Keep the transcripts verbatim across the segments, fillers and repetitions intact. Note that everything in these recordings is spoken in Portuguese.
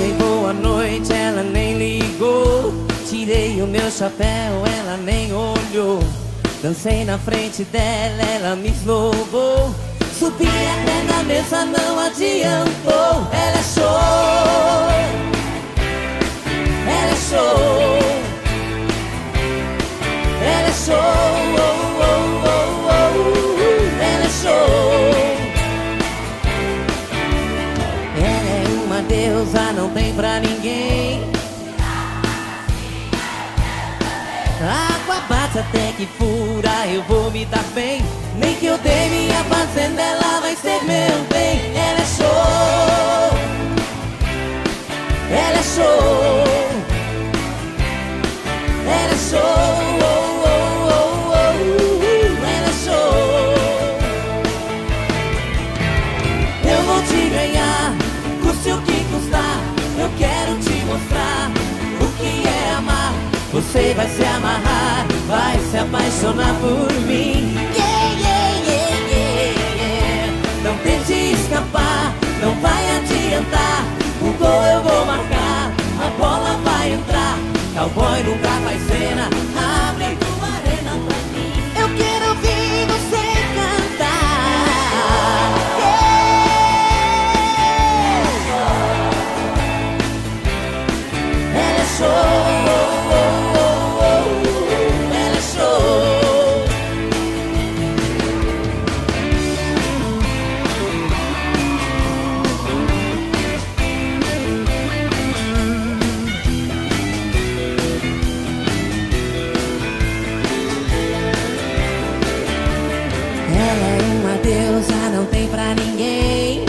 dei boa noite, ela nem ligou. Tirei o meu chapéu, ela nem olhou. Dancei na frente dela, ela me esnobou. Subi até na mesa, não adiantou. Ela é show, ela é show, ela é show, oh, oh, oh, oh. Ela é show. Ela é uma deusa, não tem pra ninguém. A água bate até que fura, eu vou me dar bem. Nem que eu dê minha fazenda, ela vai ser meu bem. Ela é show, ela é show, ela é show, oh, oh, oh, oh. Ela é show. Eu vou te ganhar, custe o que custar. Eu quero te mostrar o que é amar. Você vai se amarrar, vai se apaixonar por mim. Yeah, yeah, yeah, yeah, yeah. Não tente escapar, não vai adiantar. O gol eu vou marcar, a bola vai entrar. Cowboy nunca faz cena, abre tua arena pra mim. Eu quero ouvir você cantar. Yeah. Ela é show. Não tem pra ninguém.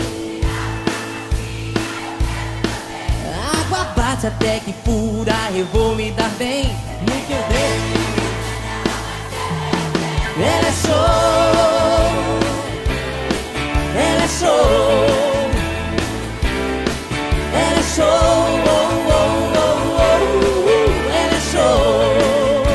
A água bate até que fura, eu vou me dar bem. Nem que eu dê. Ela é show, ela é show, ela é show, oh, oh, oh, oh. Ela é show.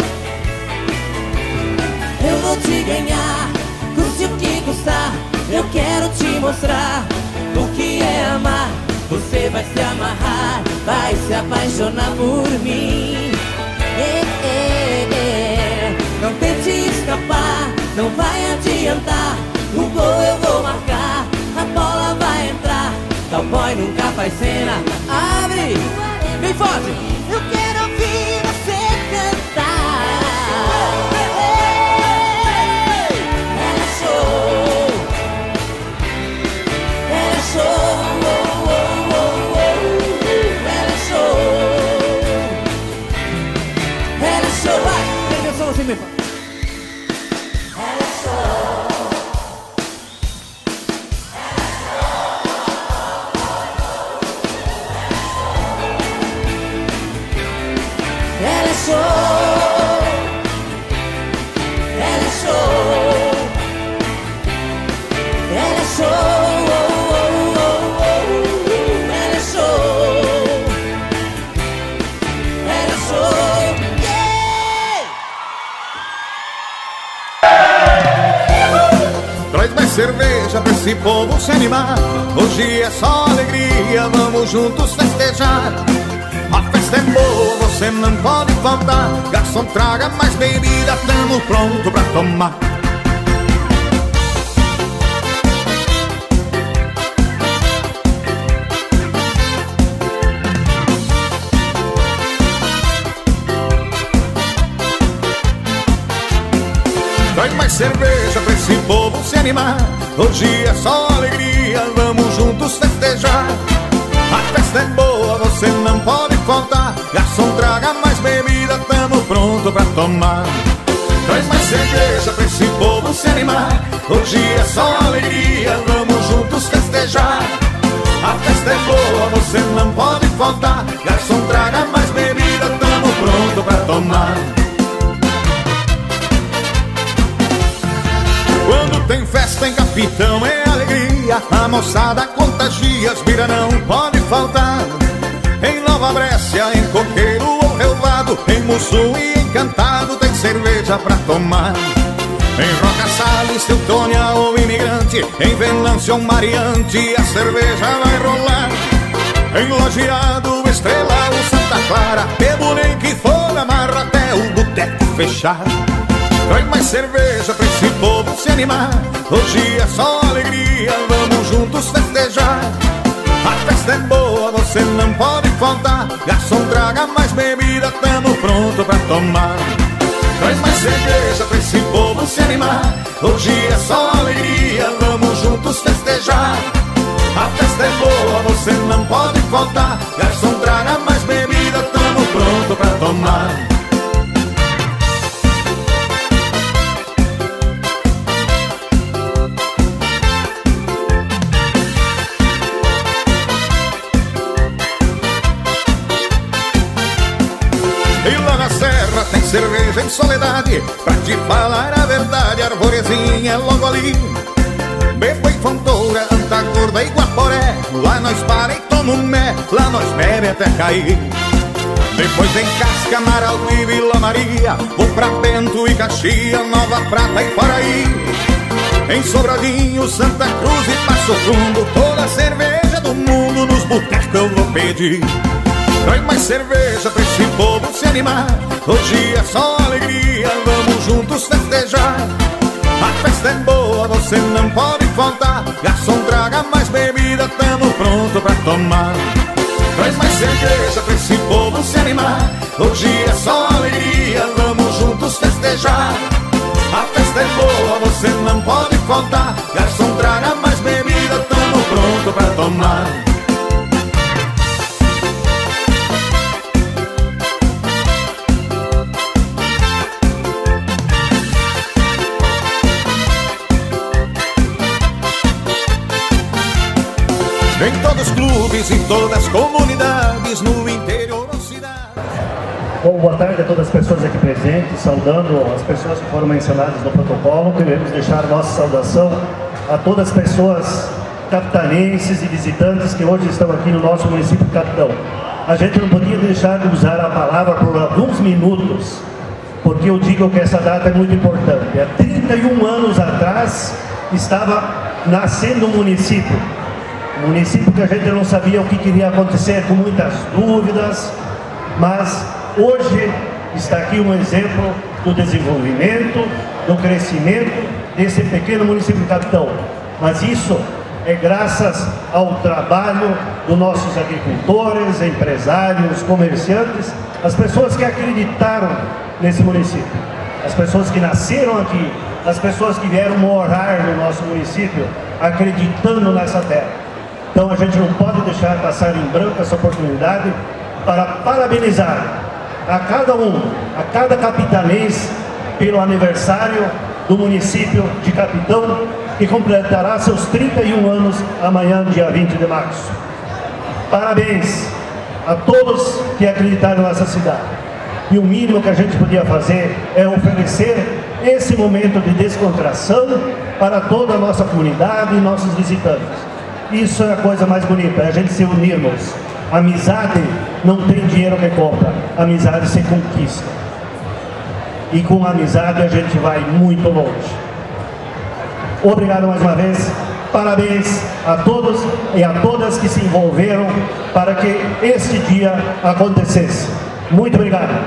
Eu vou te ganhar, custe o que custar. Eu quero te mostrar o que é amar. Você vai se amarrar, vai se apaixonar por mim. É, é, é. Não tente escapar, não vai adiantar. O gol eu vou marcar, a bola vai entrar. Cowboy nunca faz cena, abre, vem forte. Eu quero ouvir você cantar. Ela é show, ela é show, oh, oh, oh, oh. Ela é show, ela é show, vai, presta atenção assim, me fala. Ela é show, ela é show, ela é show, ela é show, oh, oh, oh, oh. Ela é show, ela é show, yeah! Traz mais cerveja pra esse povo se animar. Hoje é só alegria, vamos juntos festejar. A festa é boa, você não pode faltar. Garçom, traga mais bebida, tamo pronto pra tomar. Traz mais cerveja pra esse povo se animar. Hoje é só alegria, vamos juntos festejar. A festa é boa, você não pode faltar. Garçom, traga mais bebida, tamo pronto pra tomar. Traz mais cerveja pra esse povo se animar. Hoje é só alegria, vamos juntos festejar. A festa é boa, você não pode faltar. Garçom, traga mais bebida, tamo pronto pra tomar. Quando tem festa em Capitão é alegria. A moçada contagia, as bira não pode faltar. Em Nova Brécia, em Coqueiro ou Relvado, em Mussum e Encantado tem cerveja pra tomar. Em Roca Salles, Teutônia ou Imigrante, em Venâncio ou Mariante a cerveja vai rolar. Enlogiado, estrela, o Santa Clara, bebo nem que for, amarra até o boteco fechar. Traz mais cerveja pra esse povo se animar. Hoje é só alegria, vamos juntos festejar. A festa é boa, você não pode faltar. Garçom, traga mais bebida, tamo pronto pra tomar. Traz mais cerveja pra esse povo se animar. Hoje é só alegria, vamos juntos festejar. A festa é boa, você não pode faltar. Garçom, traga mais bebida, tamo pronto pra tomar. E lá na serra tem cerveja em Soledade. Pra te falar a verdade, a arvorezinha é logo ali. Bebo em Fontoura, Antagorda e Guaporé. Lá nós para e toma um mé, lá nós bebe até cair. Depois em Cascamaralto e Vila Maria, vou pra Bento e Caxias, Nova Prata e Paraí. Em Sobradinho, Santa Cruz e Passo Fundo, toda a cerveja do mundo nos botecos eu vou pedir. Traz mais cerveja pra esse povo se animar. Hoje é só alegria, vamos juntos festejar. A festa é boa, você não pode faltar. Garçom, traga mais bebida, tamo pronto pra tomar. Traz mais cerveja pra esse povo se animar. Hoje é só alegria, vamos juntos festejar. A festa é boa, você não pode faltar. Garçom, traga mais bebida, tamo pronto pra tomar. Em todos os clubes, em todas as comunidades, no interior ou cidade. Bom, boa tarde a todas as pessoas aqui presentes, saudando as pessoas que foram mencionadas no protocolo. Queremos deixar nossa saudação a todas as pessoas capitanenses e visitantes que hoje estão aqui no nosso município de Capitão. A gente não podia deixar de usar a palavra por alguns minutos, porque eu digo que essa data é muito importante. Há trinta e um anos atrás estava nascendo um município. Um município que a gente não sabia o que iria acontecer, com muitas dúvidas, mas hoje está aqui um exemplo do desenvolvimento, do crescimento desse pequeno município de Capitão. Mas isso é graças ao trabalho dos nossos agricultores, empresários, comerciantes, as pessoas que acreditaram nesse município, as pessoas que nasceram aqui, as pessoas que vieram morar no nosso município, acreditando nessa terra. Então a gente não pode deixar passar em branco essa oportunidade para parabenizar a cada um, a cada capitanense pelo aniversário do município de Capitão, que completará seus trinta e um anos amanhã, dia vinte de março. Parabéns a todos que acreditaram nessa cidade. E o mínimo que a gente podia fazer é oferecer esse momento de descontração para toda a nossa comunidade e nossos visitantes. Isso é a coisa mais bonita, é a gente se unirmos. Amizade não tem dinheiro que compra, amizade se conquista. E com amizade a gente vai muito longe. Obrigado mais uma vez, parabéns a todos e a todas que se envolveram para que este dia acontecesse. Muito obrigado.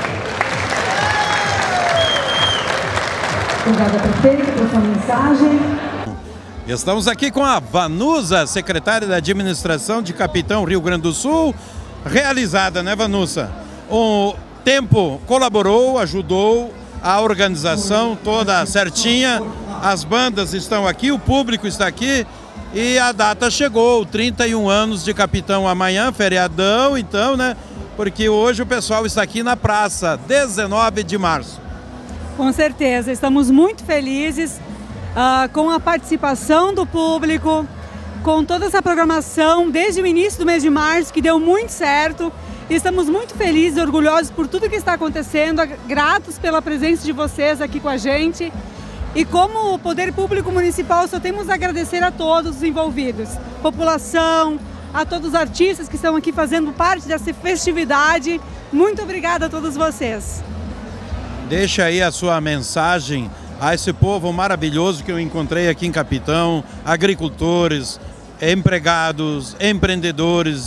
Obrigada, prefeito, por sua mensagem. Estamos aqui com a Vanusa, secretária da Administração de Capitão, Rio Grande do Sul. Realizada, né, Vanusa? O tempo colaborou, ajudou, a organização toda certinha, as bandas estão aqui, o público está aqui e a data chegou, trinta e um anos de Capitão amanhã, feriadão, então, né? Porque hoje o pessoal está aqui na praça, dezenove de março. Com certeza, estamos muito felizes uh, com a participação do público, com toda essa programação desde o início do mês de março, que deu muito certo. Estamos muito felizes e orgulhosos por tudo que está acontecendo, gratos pela presença de vocês aqui com a gente. E como Poder Público Municipal, só temos a agradecer a todos os envolvidos, população, a todos os artistas que estão aqui fazendo parte dessa festividade. Muito obrigada a todos vocês. Deixa aí a sua mensagem a esse povo maravilhoso que eu encontrei aqui em Capitão, agricultores, empregados, empreendedores,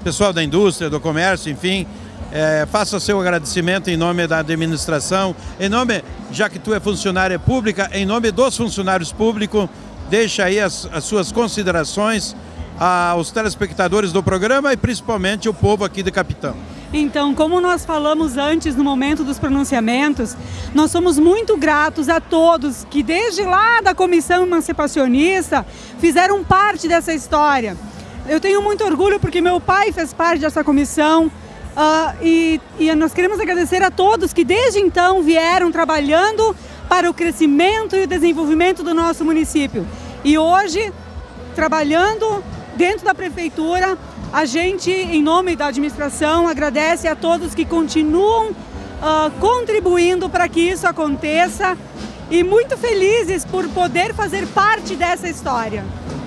pessoal da indústria, do comércio, enfim, é, faça seu agradecimento em nome da administração, em nome, já que tu é funcionária pública, em nome dos funcionários públicos, deixa aí as, as suas considerações aos telespectadores do programa e principalmente o povo aqui de Capitão. Então, como nós falamos antes no momento dos pronunciamentos, nós somos muito gratos a todos que desde lá da Comissão Emancipacionista fizeram parte dessa história. Eu tenho muito orgulho porque meu pai fez parte dessa comissão uh, e, e nós queremos agradecer a todos que desde então vieram trabalhando para o crescimento e o desenvolvimento do nosso município. E hoje, trabalhando dentro da prefeitura, a gente, em nome da administração, agradece a todos que continuam uh, contribuindo para que isso aconteça e muito felizes por poder fazer parte dessa história.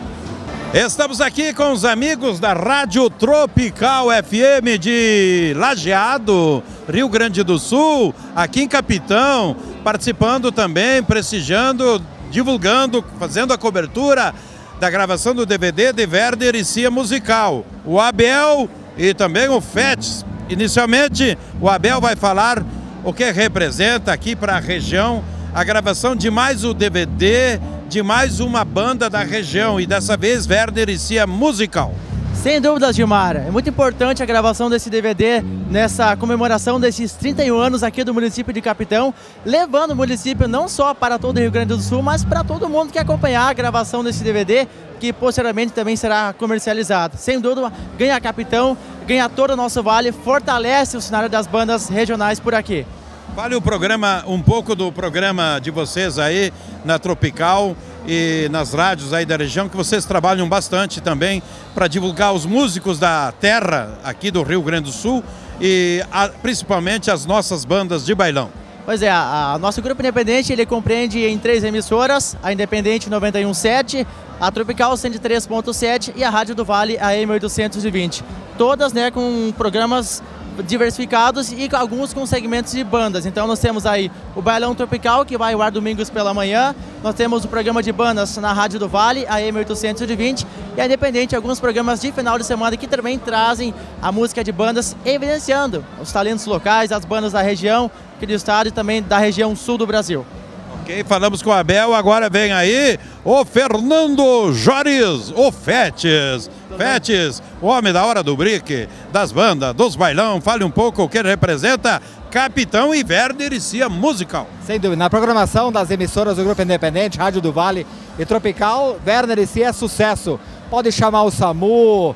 Estamos aqui com os amigos da Rádio Tropical F M de Lajeado, Rio Grande do Sul, aqui em Capitão, participando também, prestigiando, divulgando, fazendo a cobertura da gravação do D V D de Werner e Cia Musical. O Abel e também o Fetes. Inicialmente, o Abel vai falar o que representa aqui para a região a gravação de mais o D V D de mais uma banda da região e dessa vez Werner e Cia Musical. Sem dúvidas, Gilmar. É muito importante a gravação desse D V D nessa comemoração desses trinta e um anos aqui do município de Capitão, levando o município não só para todo o Rio Grande do Sul, mas para todo mundo que acompanhar a gravação desse D V D, que posteriormente também será comercializado. Sem dúvida, ganha Capitão, ganha todo o nosso vale, fortalece o cenário das bandas regionais por aqui. Fale o programa, um pouco do programa de vocês aí na Tropical e nas rádios aí da região, que vocês trabalham bastante também para divulgar os músicos da terra aqui do Rio Grande do Sul e a, principalmente as nossas bandas de bailão. Pois é, a, a nosso grupo independente ele compreende em três emissoras, a Independente noventa e um ponto sete, a Tropical cento e três ponto sete e a Rádio do Vale, a M oitocentos e vinte. Todas, né, com programas diversificados e alguns com segmentos de bandas. Então nós temos aí o Bailão Tropical, que vai ao ar domingos pela manhã. Nós temos o programa de bandas na Rádio do Vale, a M oitocentos e vinte, e a Independente, alguns programas de final de semana que também trazem a música de bandas, evidenciando os talentos locais, as bandas da região, aqui do estado e também da região sul do Brasil. Ok, falamos com o Abel, agora vem aí o Fernando Jores, o Fetes. Fetes, o homem da hora do brick, das bandas, dos bailão. Fale um pouco o que ele representa Capitão e Werner e Cia Musical. Sem dúvida, na programação das emissoras do Grupo Independente, Rádio do Vale e Tropical, Werner e Cia é sucesso. Pode chamar o SAMU,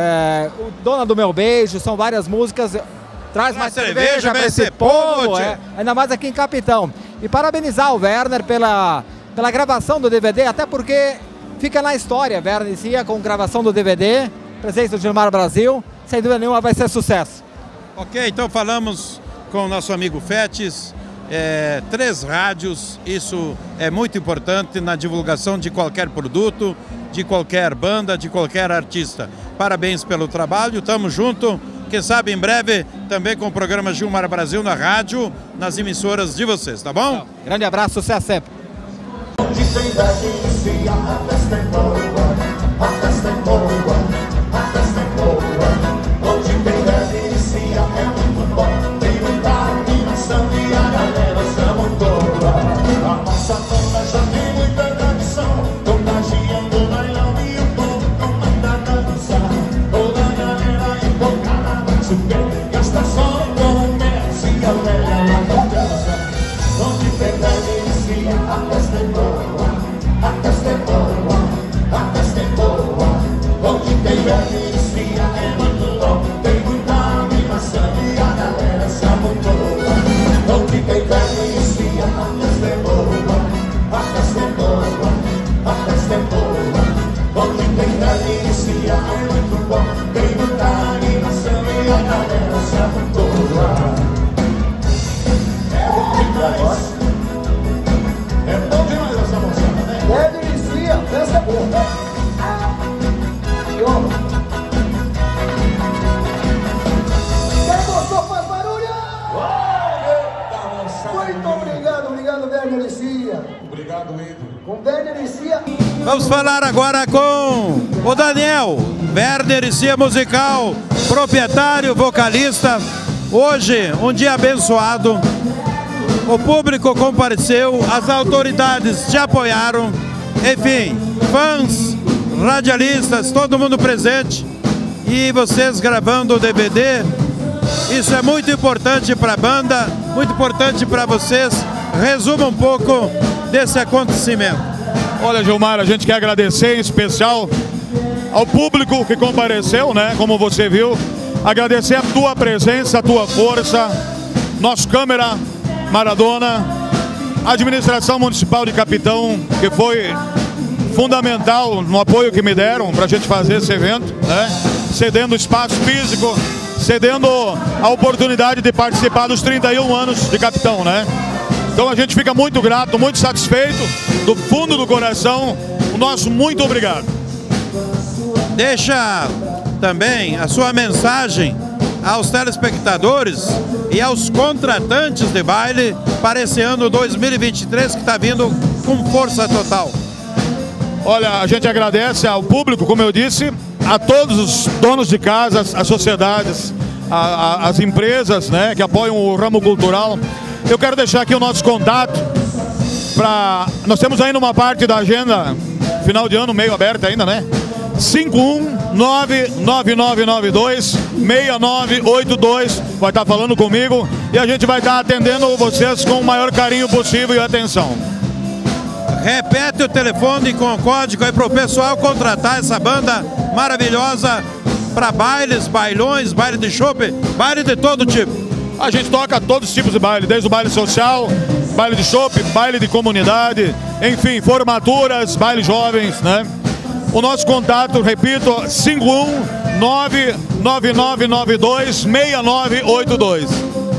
é, o Dona do Meu Beijo, são várias músicas. Traz mais cerveja para esse povo, é, ainda mais aqui em Capitão. E parabenizar o Werner pela, pela gravação do D V D, até porque fica na história, Werner e Cia com gravação do D V D, presença do Gilmar Brasil, sem dúvida nenhuma vai ser sucesso. Ok, então falamos com o nosso amigo Fetes, é, três rádios, isso é muito importante na divulgação de qualquer produto, de qualquer banda, de qualquer artista. Parabéns pelo trabalho, tamo junto. Quem sabe em breve também com o programa Gilmar Brasil na rádio, nas emissoras de vocês, tá bom? Grande abraço, sucesso sempre. Onde tem delícia, a festa é boa, a festa é boa, a festa é boa. Onde tem delícia é muito bom, tem muita animação e a galera chama boa. A nossa banda já tem muita tradição, contagiando o bailão e o povo comanda a dançar. Toda a galera empolgada vai subir, gasta só com o Messi e a velha lá na dança. Onde tem delícia, a festa é boa, a festa é boa, a festa é boa. Onde tem delícia é muito bom, tem muita animação e a galera se amontoa. Onde tem delícia, a festa é boa, a festa é boa, a festa é boa. Onde tem delícia é muito bom, tem muita animação e a galera se amontoa. É bom demais, é bom demais essa moçada, né? É delícia, festa é boa. Quem gostou faz barulho? Muito obrigado, obrigado, Werner e Cia. Obrigado, ídolo. Com Werner e Cia. Vamos falar agora com o Daniel, Werner e Cia Musical, proprietário, vocalista. Hoje, um dia abençoado. O público compareceu, as autoridades te apoiaram. Enfim, fãs, radialistas, todo mundo presente. E vocês gravando o D V D. Isso é muito importante para a banda, muito importante para vocês. Resuma um pouco desse acontecimento. Olha, Gilmar, a gente quer agradecer em especial ao público que compareceu, né? Como você viu, agradecer a tua presença, a tua força, nosso câmera Maradona, a administração municipal de Capitão, que foi fundamental no apoio que me deram para a gente fazer esse evento, né? Cedendo espaço físico, cedendo a oportunidade de participar dos trinta e um anos de Capitão, né? Então a gente fica muito grato, muito satisfeito, do fundo do coração, o nosso muito obrigado. Deixa também a sua mensagem aos telespectadores e aos contratantes de baile para esse ano dois mil e vinte e três que está vindo com força total. Olha, a gente agradece ao público, como eu disse, a todos os donos de casas, as sociedades, a, a, as empresas, né, que apoiam o ramo cultural. Eu quero deixar aqui o nosso contato para... Nós temos ainda uma parte da agenda, final de ano, meio aberta ainda, né? cinco um nove nove nove nove dois seis nove oito dois, vai estar falando comigo e a gente vai estar atendendo vocês com o maior carinho possível e atenção. Repete o telefone com o código aí para o pessoal contratar essa banda maravilhosa para bailes, bailões, baile de chopp, baile de todo tipo. A gente toca todos os tipos de baile, desde o baile social, baile de chopp, baile de comunidade, enfim, formaturas, baile jovens, né? O nosso contato, repito, cinco um nove nove nove nove dois seis nove oito dois.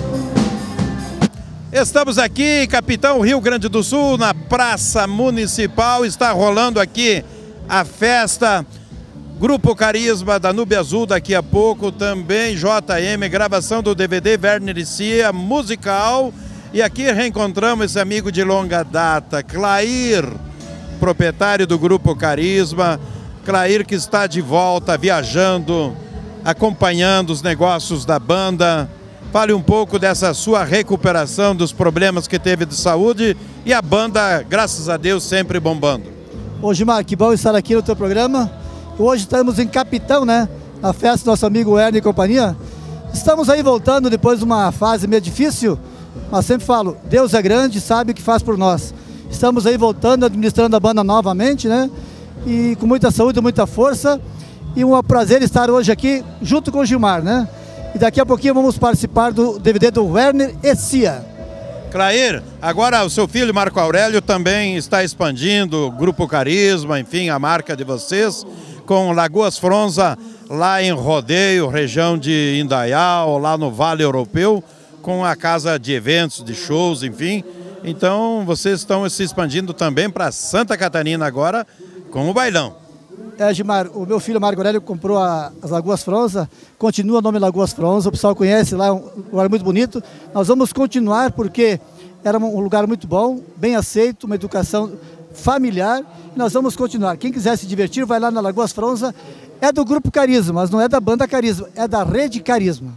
Estamos aqui, Capitão, Rio Grande do Sul, na Praça Municipal. Está rolando aqui a festa. Grupo Carisma, Danúbio Azul, daqui a pouco também, J M, gravação do D V D Werner e Cia, musical. E aqui reencontramos esse amigo de longa data, Clair, proprietário do Grupo Carisma. Clair que está de volta, viajando, acompanhando os negócios da banda. Fale um pouco dessa sua recuperação, dos problemas que teve de saúde e a banda, graças a Deus, sempre bombando. Ô Gilmar, que bom estar aqui no teu programa. Hoje estamos em Capitão, né? Na festa do nosso amigo Werner e companhia. Estamos aí voltando depois de uma fase meio difícil, mas sempre falo, Deus é grande e sabe o que faz por nós. Estamos aí voltando, administrando a banda novamente, né? E com muita saúde, muita força. E um prazer estar hoje aqui junto com o Gilmar, né? E daqui a pouquinho vamos participar do D V D do Werner e Cia. Clair, agora o seu filho Marco Aurélio também está expandindo o Grupo Carisma, enfim, a marca de vocês, com Lagoas Fronza, lá em Rodeio, região de Indaial, lá no Vale Europeu, com a casa de eventos, de shows, enfim. Então, vocês estão se expandindo também para Santa Catarina agora, com o bailão. É, Gilmar, o meu filho Marco Aurélio comprou a, as Lagoas Fronza, continua o nome Lagoas Fronza, o pessoal conhece lá, é um lugar muito bonito. Nós vamos continuar porque era um lugar muito bom, bem aceito, uma educação familiar, e nós vamos continuar. Quem quiser se divertir, vai lá na Lagoas Fronza, é do Grupo Carisma, mas não é da banda Carisma, é da Rede Carisma.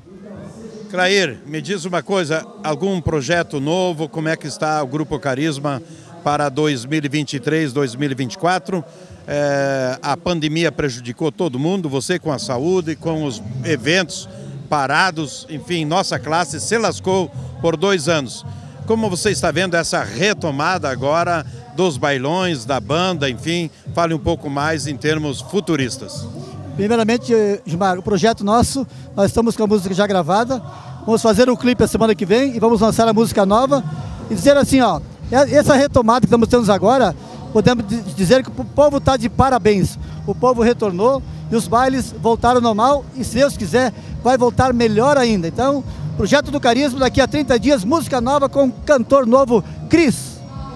Clair, me diz uma coisa, algum projeto novo, como é que está o Grupo Carisma para dois mil e vinte e três, dois mil e vinte e quatro? É, a pandemia prejudicou todo mundo, você com a saúde, com os eventos parados, enfim, nossa classe se lascou por dois anos. Como você está vendo essa retomada agora dos bailões, da banda, enfim, fale um pouco mais em termos futuristas. Primeiramente, Gilmar, o projeto nosso, nós estamos com a música já gravada, vamos fazer um clipe a semana que vem e vamos lançar a música nova e dizer assim, ó, essa retomada que estamos tendo agora, podemos dizer que o povo está de parabéns. O povo retornou e os bailes voltaram ao normal e, se Deus quiser, vai voltar melhor ainda. Então, projeto do Carisma, daqui a trinta dias, música nova com cantor novo, Cris.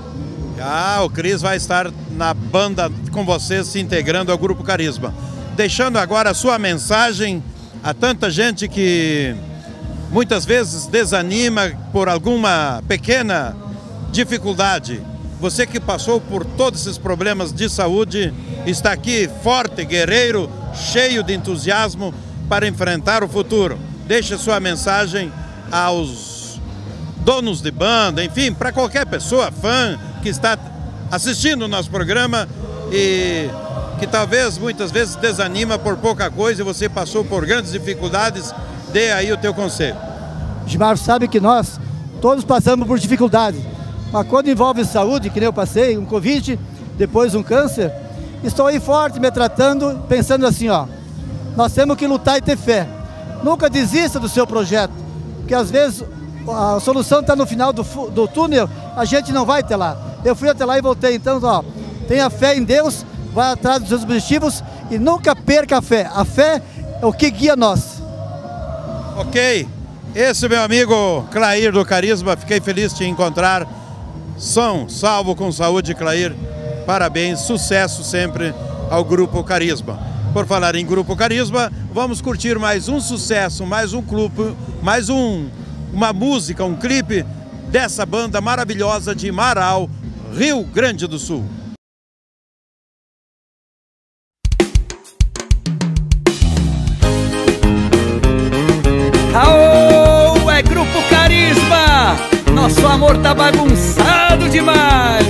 Ah, o Cris vai estar na banda com vocês, se integrando ao Grupo Carisma. Deixando agora a sua mensagem a tanta gente que muitas vezes desanima por alguma pequena dificuldade. Você que passou por todos esses problemas de saúde, está aqui forte, guerreiro, cheio de entusiasmo para enfrentar o futuro. Deixe sua mensagem aos donos de banda, enfim, para qualquer pessoa, fã, que está assistindo o nosso programa e que talvez, muitas vezes, desanima por pouca coisa e você passou por grandes dificuldades, dê aí o teu conselho. Gilmar, sabe que nós todos passamos por dificuldades, mas quando envolve saúde, que nem eu passei, um Covid, depois um câncer, estou aí forte, me tratando, pensando assim, ó, nós temos que lutar e ter fé. Nunca desista do seu projeto, porque às vezes a solução está no final do, do túnel, a gente não vai até lá. Eu fui até lá e voltei, então, ó, tenha fé em Deus, vai atrás dos seus objetivos e nunca perca a fé. A fé é o que guia nós. Ok, esse meu amigo Clair do Carisma, fiquei feliz de te encontrar. São salvo com saúde, Clair. Parabéns, sucesso sempre ao Grupo Carisma. Por falar em Grupo Carisma, vamos curtir mais um sucesso, mais um clube, mais um, uma música, um clipe dessa banda maravilhosa de Marau, Rio Grande do Sul. Aô, é Grupo Carisma, nosso amor tá bagunçado demais.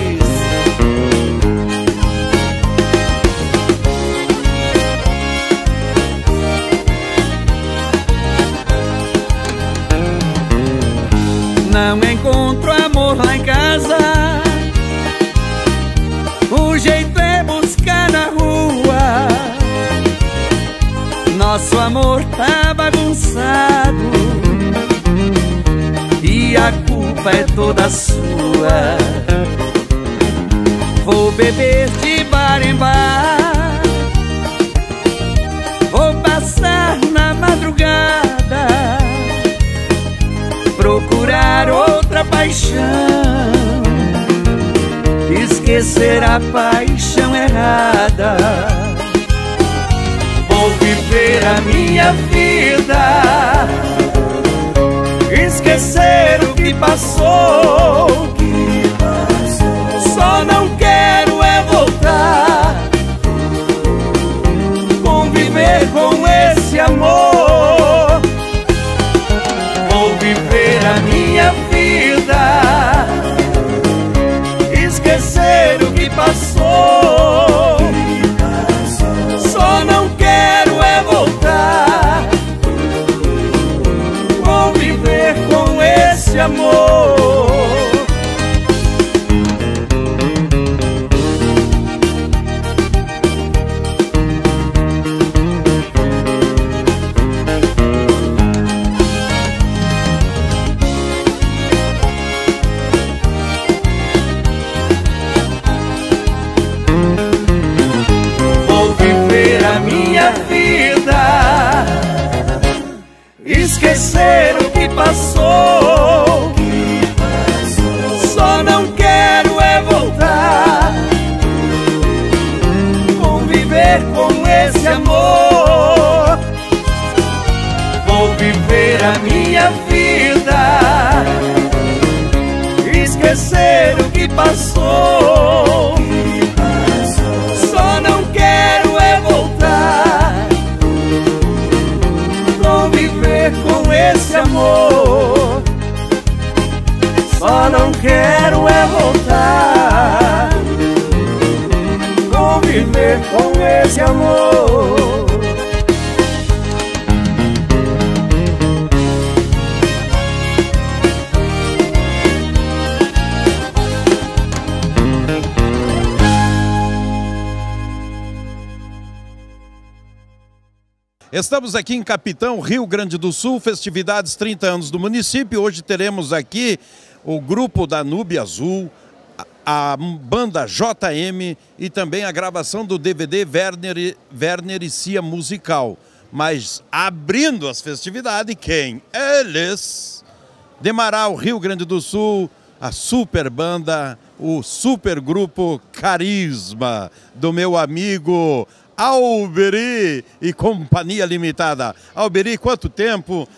Não encontro amor lá em casa, o jeito é buscar na rua. Nosso amor tá bagunçado e a culpa é toda sua. Vou beber de bar em bar, vou passar na madrugada, procurar outra paixão, esquecer a paixão errada. Vou viver a minha vida, esquecer o que passou. Só não quero é voltar, conviver com esse amor. Vou viver a minha vida, esquecer o que passou. Só não quero é voltar, conviver com esse amor. Esquecer o que passou. Só não quero é voltar, conviver com esse amor. Vou viver a minha vida, esquecer o que passou. Só não quero é voltar, conviver com esse amor. Só não quero é voltar, conviver com esse amor. Estamos aqui em Capitão, Rio Grande do Sul, festividades trinta anos do município. Hoje teremos aqui o grupo Danúbio Azul, a, a banda J M e também a gravação do D V D Werner, Werner e Cia Musical. Mas abrindo as festividades, quem? Eles! De Marau, Rio Grande do Sul, a super banda, o super grupo Carisma, do meu amigo Alberi e Companhia Limitada. Alberi, quanto tempo?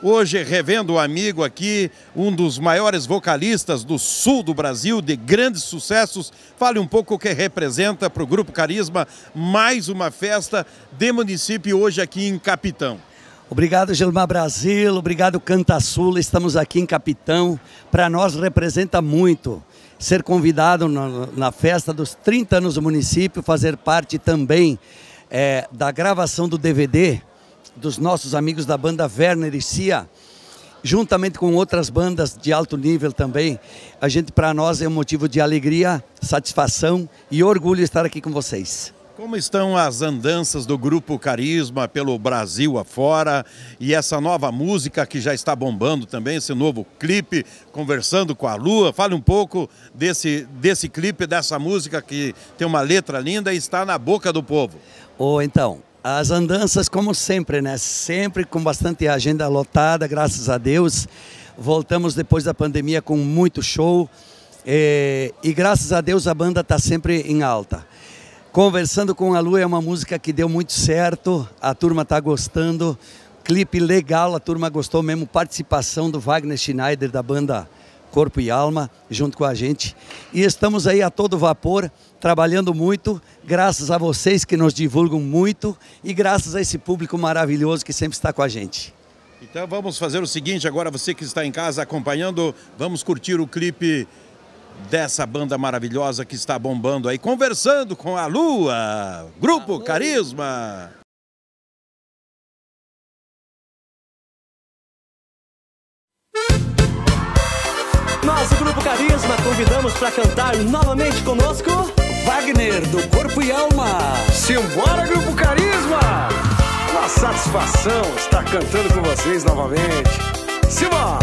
Hoje, revendo o amigo aqui, um dos maiores vocalistas do sul do Brasil, de grandes sucessos. Fale um pouco o que representa para o Grupo Carisma mais uma festa de município hoje aqui em Capitão. Obrigado, Gilmar Brasil, obrigado, Canta Sul. Estamos aqui em Capitão. Para nós representa muito ser convidado na, na festa dos trinta anos do município, fazer parte também é, da gravação do D V D dos nossos amigos da banda Werner e Cia, juntamente com outras bandas de alto nível também. A gente, para nós, é um motivo de alegria, satisfação e orgulho estar aqui com vocês. Como estão as andanças do Grupo Carisma pelo Brasil afora e essa nova música que já está bombando também, esse novo clipe, Conversando com a Lua? Fale um pouco desse, desse clipe, dessa música que tem uma letra linda e está na boca do povo. Ou então... As andanças, como sempre, né? Sempre com bastante agenda lotada, graças a Deus. Voltamos depois da pandemia com muito show. E, e graças a Deus a banda está sempre em alta. Conversando com a Lua é uma música que deu muito certo. A turma está gostando. Clipe legal, a turma gostou mesmo. Participação do Wagner Schneider da banda Corpo e Alma, junto com a gente. E estamos aí a todo vapor, trabalhando muito, graças a vocês que nos divulgam muito e graças a esse público maravilhoso que sempre está com a gente. Então vamos fazer o seguinte, agora você que está em casa acompanhando, vamos curtir o clipe dessa banda maravilhosa que está bombando aí, Conversando com a Lua, Grupo Carisma. Nós, o Grupo Carisma, convidamos para cantar novamente conosco Wagner, do Corpo e Alma. Simbora, Grupo Carisma! Uma satisfação estar cantando com vocês novamente. Simbora!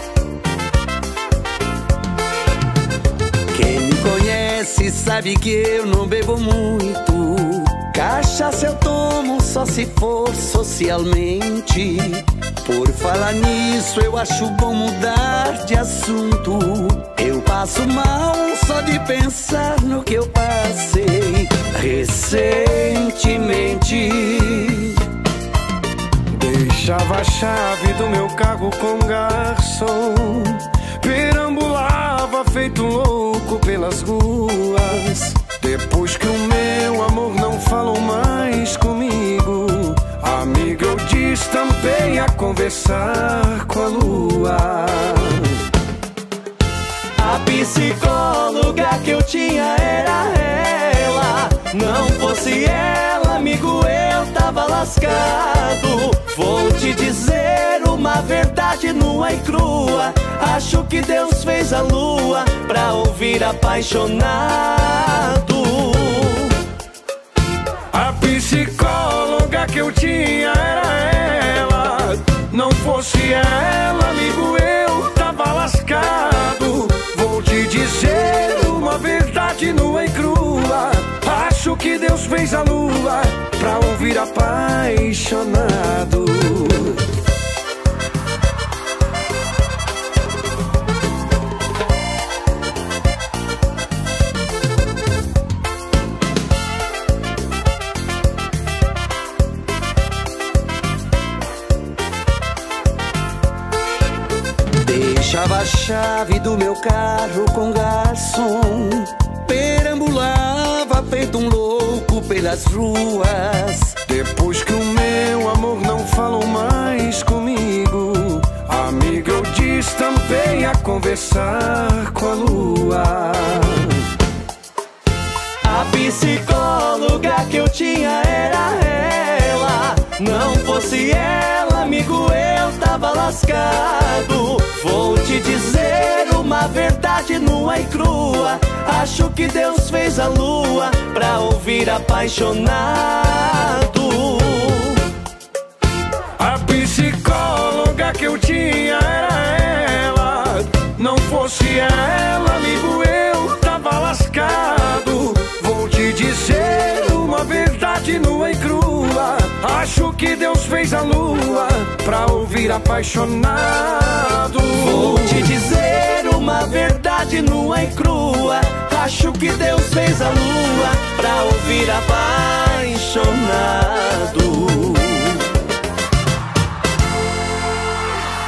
Quem me conhece sabe que eu não bebo muito. Cachaça eu tomo só se for socialmente. Por falar nisso eu acho bom mudar de assunto. Eu passo mal só de pensar no que eu passei recentemente. Deixava a chave do meu carro com garçom, perambulava feito louco pelas ruas. Depois que o meu amor não falou mais comigo, amigo, eu destampei a conversar com a lua. A psicóloga que eu tinha era ela. Não fosse ela, amigo, eu tava lascado. Vou te dizer uma verdade nua e crua. Acho que Deus fez a lua pra ouvir apaixonado. A psicóloga que eu tinha era ela. Não fosse ela, amigo, eu tava lascado. Vou te dizer uma verdade nua e crua. Acho que Deus fez a lua pra ouvir apaixonado. Deixava a chave do meu carro com garçom, perambulava feito um louco pelas ruas. Depois que o meu amor não falou mais comigo, amigo, eu destampei a conversar com a lua. A psicóloga que eu tinha era ela. Não fosse ela, amigo, eu tava lascado. Vou te dizer uma verdade nua e crua. Acho que Deus fez a lua pra ouvir apaixonado. A psicóloga que eu tinha era ela. Não fosse ela, amigo, eu tava lascado. Vou te dizer uma verdade nua e crua. Acho que Deus fez a lua pra ouvir apaixonado. Vou te dizer uma verdade nua e crua. Acho que Deus fez a lua pra ouvir apaixonado.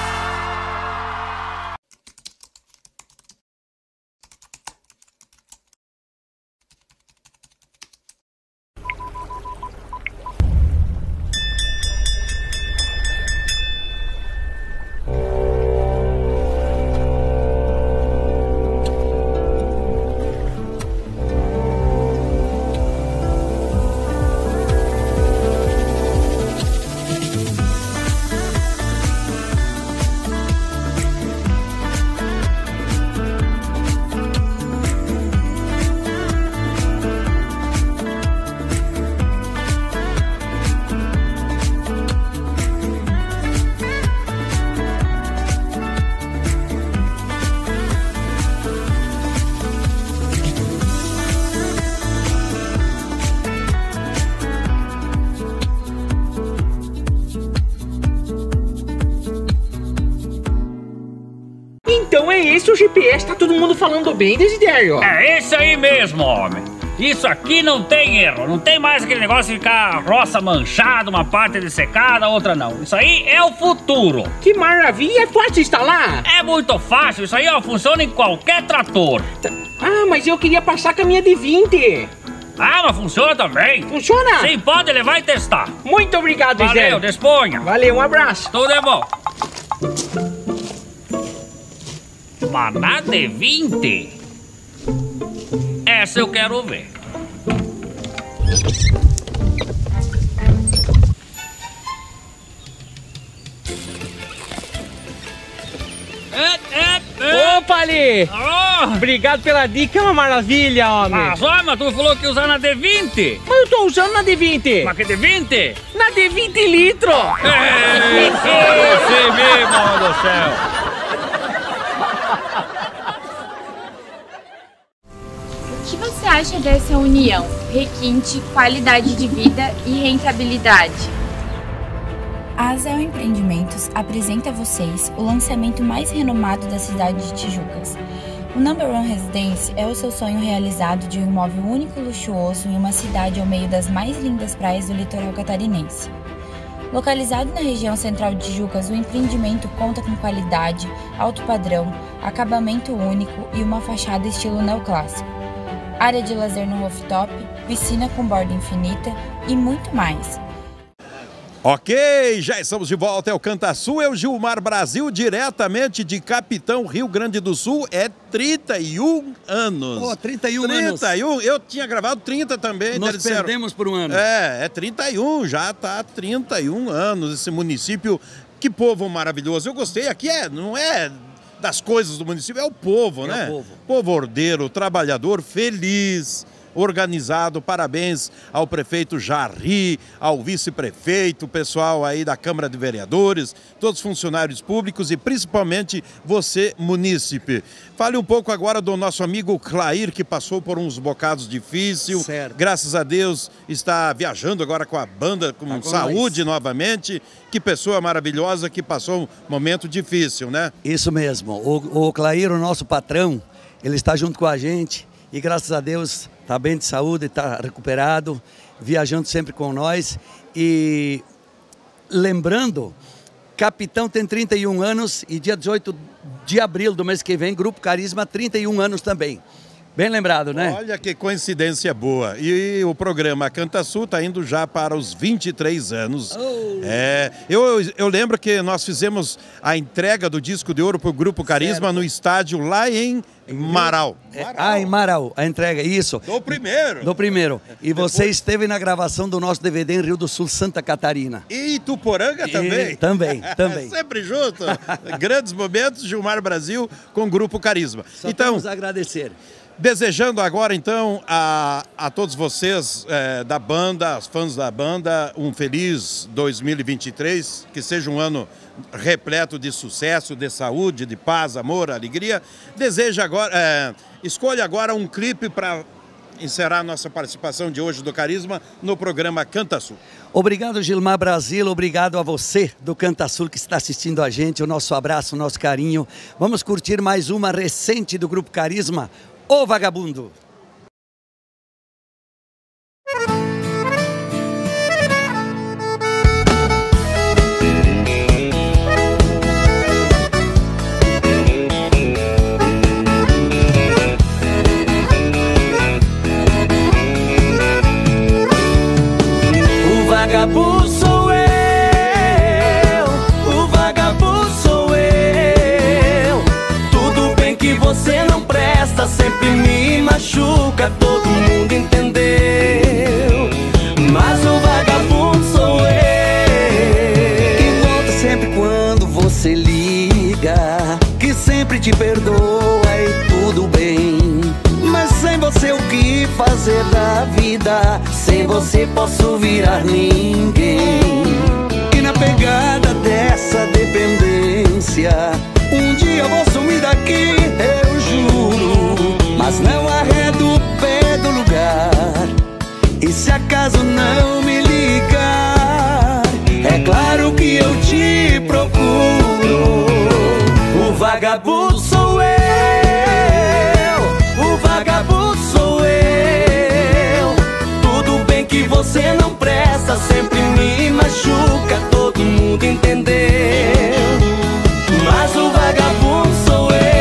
seu G P S tá todo mundo falando bem, Desidério. É isso aí mesmo, homem. Isso aqui não tem erro, não tem mais aquele negócio de ficar a roça manchada, uma parte dessecada, a outra não. Isso aí é o futuro. Que maravilha, é fácil instalar? É muito fácil, isso aí ó, funciona em qualquer trator. Ah, mas eu queria passar com a minha D vinte. Ah, mas funciona também. Funciona? Sim, pode levar e testar. Muito obrigado, Zé. Valeu, disponha. Valeu, um abraço. Tudo é bom. Mas na D vinte, essa eu quero ver. Opa, Ali! Alô? Obrigado pela dica, é uma maravilha, homem. Ah, só, mas tu falou que ia usar na D vinte. Mas eu tô usando na D vinte. Mas que D vinte? Na D vinte litro. É, esse mesmo, mano do céu. O que você acha dessa união? Requinte, qualidade de vida e rentabilidade. A Azel Empreendimentos apresenta a vocês o lançamento mais renomado da cidade de Tijucas. O Number One Residence é o seu sonho realizado de um imóvel único e luxuoso em uma cidade ao meio das mais lindas praias do litoral catarinense. Localizado na região central de Tijucas, o empreendimento conta com qualidade, alto padrão, acabamento único e uma fachada estilo neoclássico. Área de lazer no rooftop, piscina com borda infinita e muito mais. Ok, já estamos de volta, é o Canta Sul, é o Gilmar Brasil, diretamente de Capitão, Rio Grande do Sul, é trinta e um anos. Oh, trinta e um trinta e um, anos. Eu tinha gravado trinta também. Nós disseram, perdemos por um ano. É, é trinta e um, já tá trinta e um anos esse município. Que povo maravilhoso, eu gostei, aqui é, não é das coisas do município, é o povo, é né? O povo. Povo ordeiro, trabalhador, feliz, organizado. Parabéns ao prefeito Jarry, ao vice-prefeito, pessoal aí da Câmara de Vereadores, todos os funcionários públicos e principalmente você, munícipe. Fale um pouco agora do nosso amigo Clair, que passou por uns bocados difíceis. Certo. Graças a Deus está viajando agora com a banda, com, tá com saúde nós. novamente. Que pessoa maravilhosa que passou um momento difícil, né? Isso mesmo. O, o Clair, o nosso patrão, ele está junto com a gente e graças a Deus está bem de saúde, está recuperado, viajando sempre com nós. E lembrando, Capitão tem trinta e um anos e dia dezoito de abril do mês que vem, Grupo Carisma, trinta e um anos também. Bem lembrado, né? Olha que coincidência boa. E o programa Canta Sul está indo já para os vinte e três anos. Oh. É, eu, eu lembro que nós fizemos a entrega do disco de ouro para o Grupo Carisma certo. No estádio lá em Marau. É, ah, em Marau, a entrega, isso. Do primeiro. Do primeiro. E Depois... você esteve na gravação do nosso D V D em Rio do Sul, Santa Catarina. E Ituporanga também? E, também, também. Sempre junto. Grandes momentos, Gilmar Brasil com o Grupo Carisma. Só então, vamos agradecer. Desejando agora, então, a, a todos vocês é, da banda, os fãs da banda, um feliz dois mil e vinte e três, que seja um ano repleto de sucesso, de saúde, de paz, amor, alegria. Deseja agora, é, escolha agora um clipe para encerrar nossa participação de hoje do Carisma no programa Canta Sul. Obrigado, Gilmar Brasil, obrigado a você do Canta Sul que está assistindo a gente, o nosso abraço, o nosso carinho. Vamos curtir mais uma recente do Grupo Carisma, O Vagabundo. O vagabundo sou eu, o vagabundo sou eu. Tudo bem que você não presta, sempre me machuca, todo mundo entendeu. Mas o vagabundo sou eu, que volta sempre quando você liga, que sempre te perdoa e tudo bem. Mas sem você o que fazer da vida? Sem você posso virar ninguém. E na pegada dessa dependência, um dia eu vou sumir daqui, eu juro. Mas não arredo o pé do lugar. E se acaso não me ligar, é claro que eu te procuro. O vagabundo sou eu. sempre me machuca, todo mundo entendeu. Mas o vagabundo sou eu.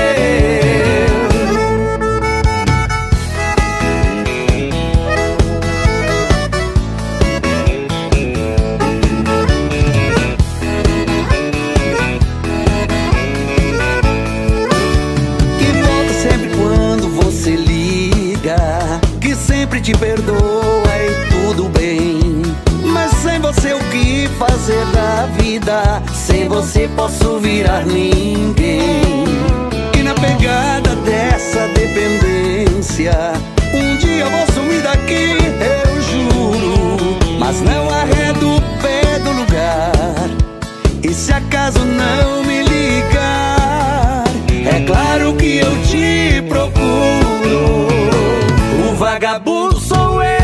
Que volta sempre quando você liga, que sempre te perdoa e tudo bem. Mas sem você o que fazer da vida? Sem você posso virar ninguém. E na pegada dessa dependência, um dia eu vou sumir daqui, eu juro. Mas não arredo o pé do lugar. E se acaso não me ligar, é claro que eu te procuro. O vagabundo sou eu.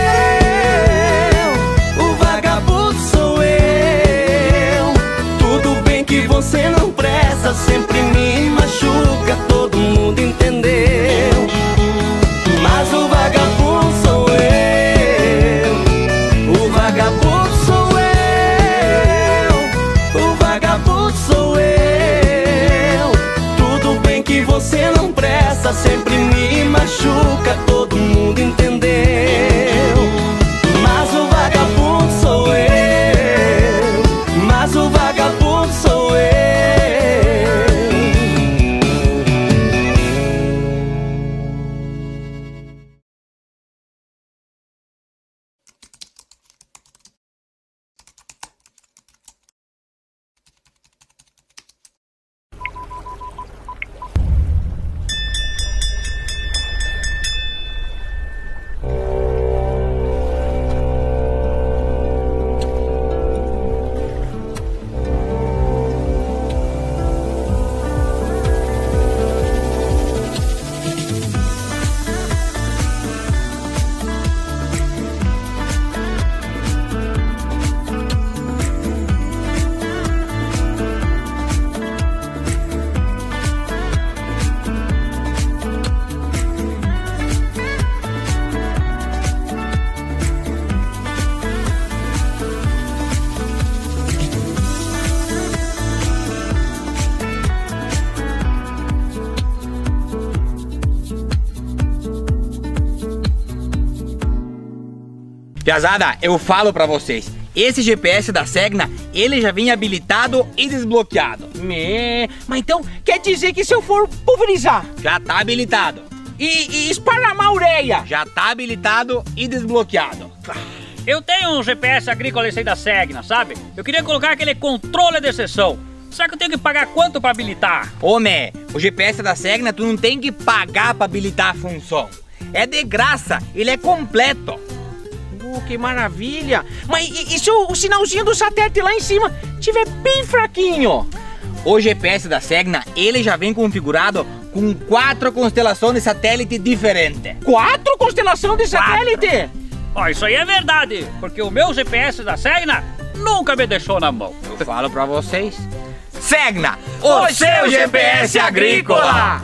O vagabundo sou eu. Tudo bem que você não presta, sempre me machuca, todo mundo entendeu. Mas o vagabundo sou eu. O vagabundo sou eu. O vagabundo sou eu. Tudo bem que você não presta, sempre me machuca, todo mundo entendeu. Mas o vagabundo sou eu. Mas o vagabundo sou eu. Piazada, eu falo pra vocês, esse G P S da Segna, ele já vem habilitado e desbloqueado. Me... Mas então quer dizer que se eu for pulverizar, já tá habilitado. E, e esparramar a ureia, já tá habilitado e desbloqueado. Eu tenho um G P S agrícola esse aí da Segna, sabe? Eu queria colocar aquele controle de exceção. Será que eu tenho que pagar quanto pra habilitar? Homem, o G P S da Segna tu não tem que pagar pra habilitar a função. É de graça, ele é completo. Oh, que maravilha! Mas e, e se o, o sinalzinho do satélite lá em cima tiver bem fraquinho? O G P S da Segna, ele já vem configurado com quatro constelações de satélite diferentes. Quatro constelações de satélite? Ó, isso aí é verdade, porque o meu G P S da Segna nunca me deixou na mão. Eu falo pra vocês. Segna, o, o seu G P S agrícola!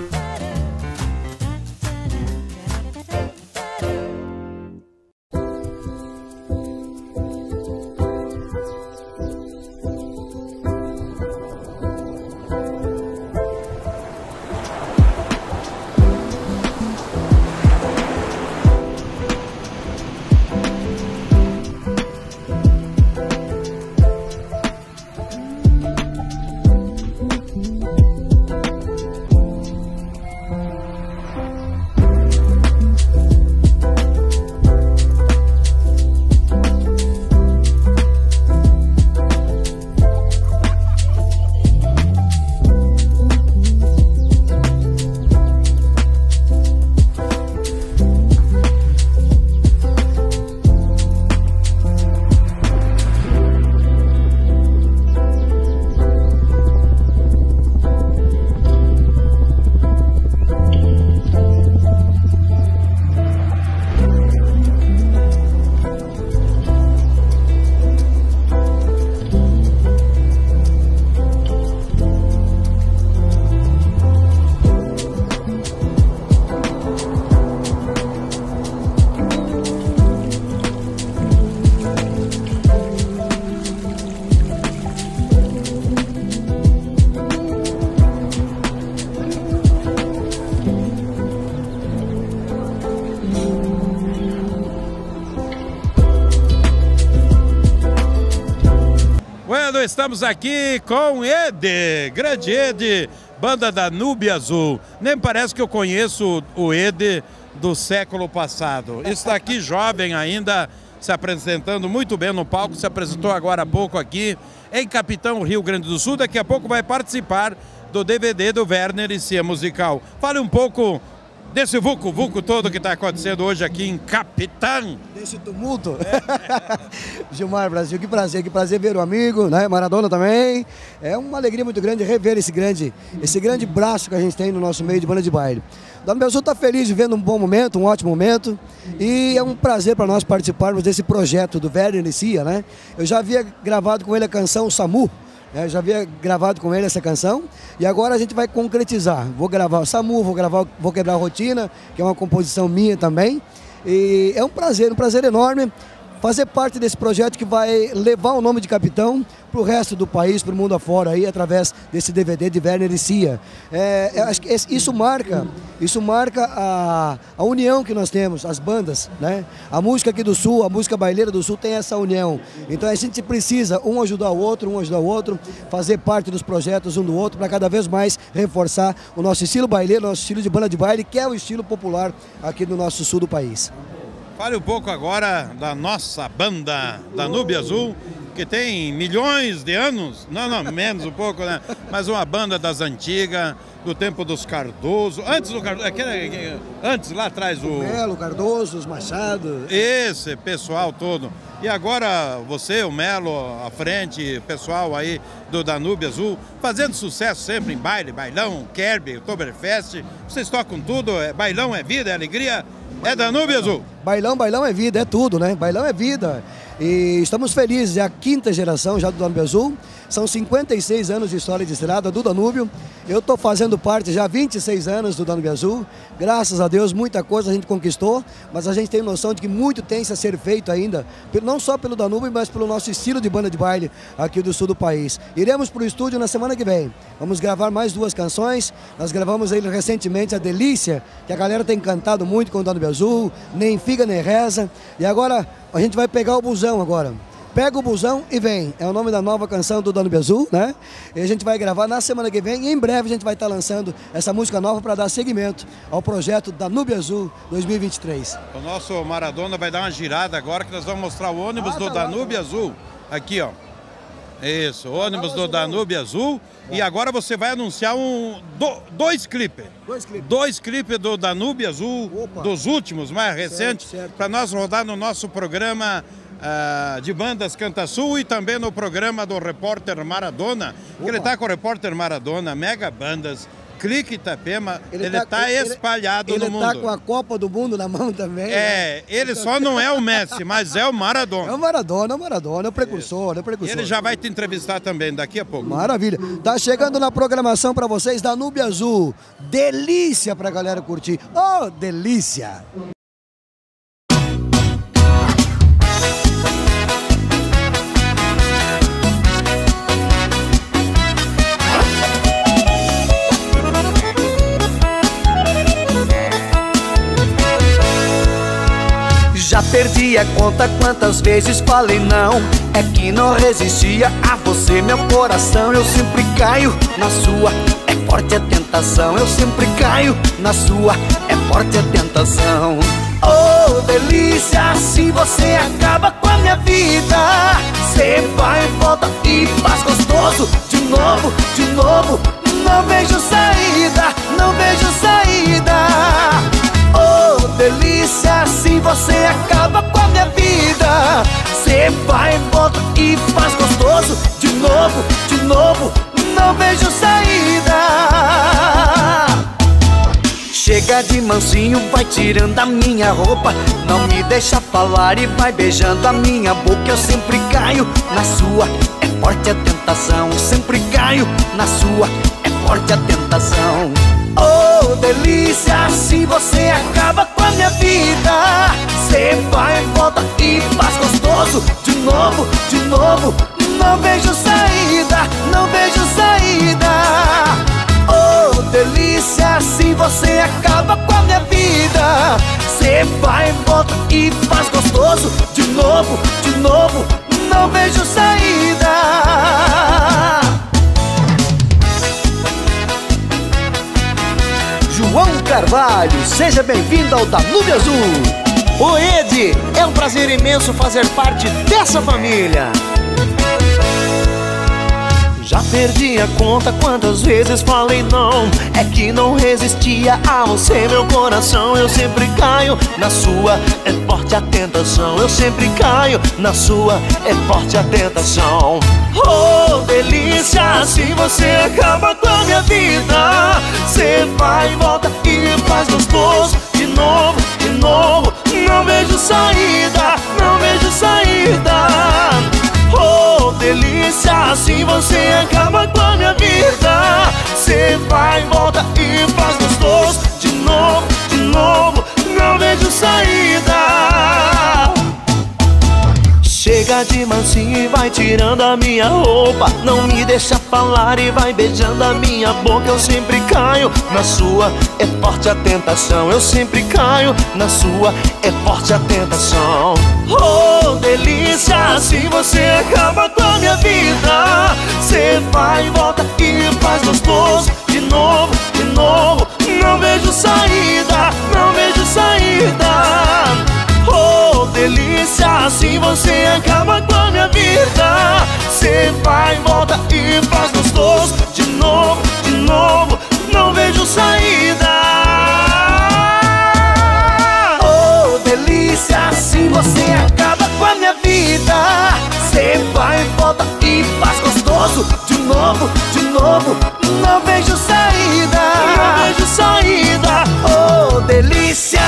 Obrigado, estamos aqui com Ede, grande Ede, banda Danúbio Azul. Nem parece que eu conheço o Ede do século passado. Está aqui jovem ainda, se apresentando muito bem no palco, se apresentou agora há pouco aqui em Capitão, Rio Grande do Sul. Daqui a pouco vai participar do D V D do Werner e Cia Musical. Fale um pouco desse vucu-vucu todo que está acontecendo hoje aqui em Capitão. Desse tumulto. É. Gilmar Brasil, que prazer, que prazer ver o amigo, né? Maradona também. É uma alegria muito grande rever esse grande, esse grande braço que a gente tem no nosso meio de banda de baile. O Danúbio Azul está feliz de vendo um bom momento, um ótimo momento, e é um prazer para nós participarmos desse projeto do Werner e Cia, né? Eu já havia gravado com ele a canção Samu. Eu já havia gravado com ele essa canção e agora a gente vai concretizar. Vou gravar o Samu, vou gravar, vou quebrar a rotina, que é uma composição minha também. E é um prazer, um prazer enorme fazer parte desse projeto que vai levar o nome de Capitão para o resto do país, para o mundo afora, aí, através desse D V D de Werner e Cia. É, é, acho que isso marca, isso marca a, a união que nós temos, as bandas, né? A música aqui do Sul, a música baileira do Sul tem essa união. Então a gente precisa um ajudar o outro, um ajudar o outro, fazer parte dos projetos um do outro, para cada vez mais reforçar o nosso estilo baileiro, nosso estilo de banda de baile, que é o estilo popular aqui no nosso sul do país. Fale um pouco agora da nossa banda Danúbio Azul, que tem milhões de anos, não, não, menos um pouco, né? Mas uma banda das antigas, do tempo dos Cardoso, antes do Cardoso, aquele, antes lá atrás o... O Melo, Cardoso, os Machado. Esse pessoal todo. E agora você, o Melo, à frente, pessoal aí do Danúbio Azul, fazendo sucesso sempre em baile, bailão, Kerb, Oktoberfest, vocês tocam tudo, é, bailão é vida, é alegria, é Danúbio Azul. Bailão, bailão é vida, é tudo, né? Bailão é vida. E estamos felizes, é a quinta geração já do Danúbio Azul. São cinquenta e seis anos de história de estrada do Danúbio. Eu estou fazendo parte já há vinte e seis anos do Danúbio Azul. Graças a Deus, muita coisa a gente conquistou, mas a gente tem noção de que muito tem a ser feito ainda, não só pelo Danúbio, mas pelo nosso estilo de banda de baile aqui do sul do país. Iremos para o estúdio na semana que vem. Vamos gravar mais duas canções. Nós gravamos aí recentemente a Delícia, que a galera tem cantado muito com o Danúbio Azul, Nem Figa Nem Reza. E agora a gente vai pegar o busão agora. Pega o busão e vem. É o nome da nova canção do Danúbio Azul, né? E a gente vai gravar na semana que vem e em breve a gente vai estar lançando essa música nova para dar seguimento ao projeto Danúbio Azul dois mil e vinte e três. O nosso Maradona vai dar uma girada agora que nós vamos mostrar o ônibus ah, do tá Danúbio lá. Azul. Aqui, ó. Isso, o ônibus do Danúbio Azul. E agora você vai anunciar um, do, dois clipes. Dois clipes. Dois clipes do Danúbio Azul, Opa. dos últimos, mais recentes, para nós rodar no nosso programa uh, de bandas Canta Sul e também no programa do Repórter Maradona. Ele está com o Repórter Maradona, mega bandas. Clique Itapema, ele está tá espalhado ele, no mundo. Ele está com a Copa do Mundo na mão também. É, né? Ele só não é o Messi, mas é o Maradona. É o Maradona, é o Maradona, é o precursor, é o precursor. E ele já vai te entrevistar também daqui a pouco. Maravilha. Tá chegando na programação para vocês, Danúbio Azul. Delícia pra galera curtir. Oh, delícia! Já perdi a conta quantas vezes falei não. É que não resistia a você, meu coração. Eu sempre caio na sua, é forte a tentação. Eu sempre caio na sua, é forte a tentação. Oh, delícia, assim você acaba com a minha vida. Cê vai e volta e faz gostoso de novo, de novo. Não vejo saída, não vejo saída. Oh, delícia, assim você acaba com a minha vida. Cê vai e volta e faz gostoso de novo, de novo. Não vejo saída. Chega de mansinho, vai tirando a minha roupa. Não me deixa falar e vai beijando a minha boca. Eu sempre caio na sua, é forte a tentação. Eu sempre caio na sua, é forte a tentação. Oh, delícia, assim você acaba com a minha vida. Cê vai e volta e faz gostoso de novo, de novo. Não vejo saída, não vejo saída. Oh, delícia, assim você acaba com a minha vida. Cê vai e volta e faz gostoso de novo, de novo. Não vejo saída. Carvalho, seja bem-vindo ao Danúbio Azul. Ô Ed, é um prazer imenso fazer parte dessa família. Já perdi a conta quantas vezes falei não. É que não resistia a você, meu coração. Eu sempre caio na sua, é forte a tentação. Eu sempre caio na sua, é forte a tentação. Oh, delícia, assim você acaba com a minha vida. Você vai e volta e faz gostoso de novo, de novo. Não vejo saída, não vejo saída. Oh, delícia, assim você acaba com a minha vida. Você vai e volta e faz gostoso de novo, de novo. Não vejo saída. Chega de mansinho e vai tirando a minha roupa. Não me deixa falar e vai beijando a minha boca. Eu sempre caio na sua, é forte a tentação. Eu sempre caio na sua, é forte a tentação. Oh, delícia, assim você acaba com a minha vida. Você vai e volta e faz gostoso de novo, de novo. Não vejo saída, não vejo saída. Oh, delícia, assim você acaba com a minha vida. Você vai e volta e faz gostoso de novo, de novo. Não vejo saída. Oh, delícia, assim você acaba com a minha vida. Você vai e volta e faz gostoso de novo, de novo. Não vejo saída, não vejo saída. Oh, delícia.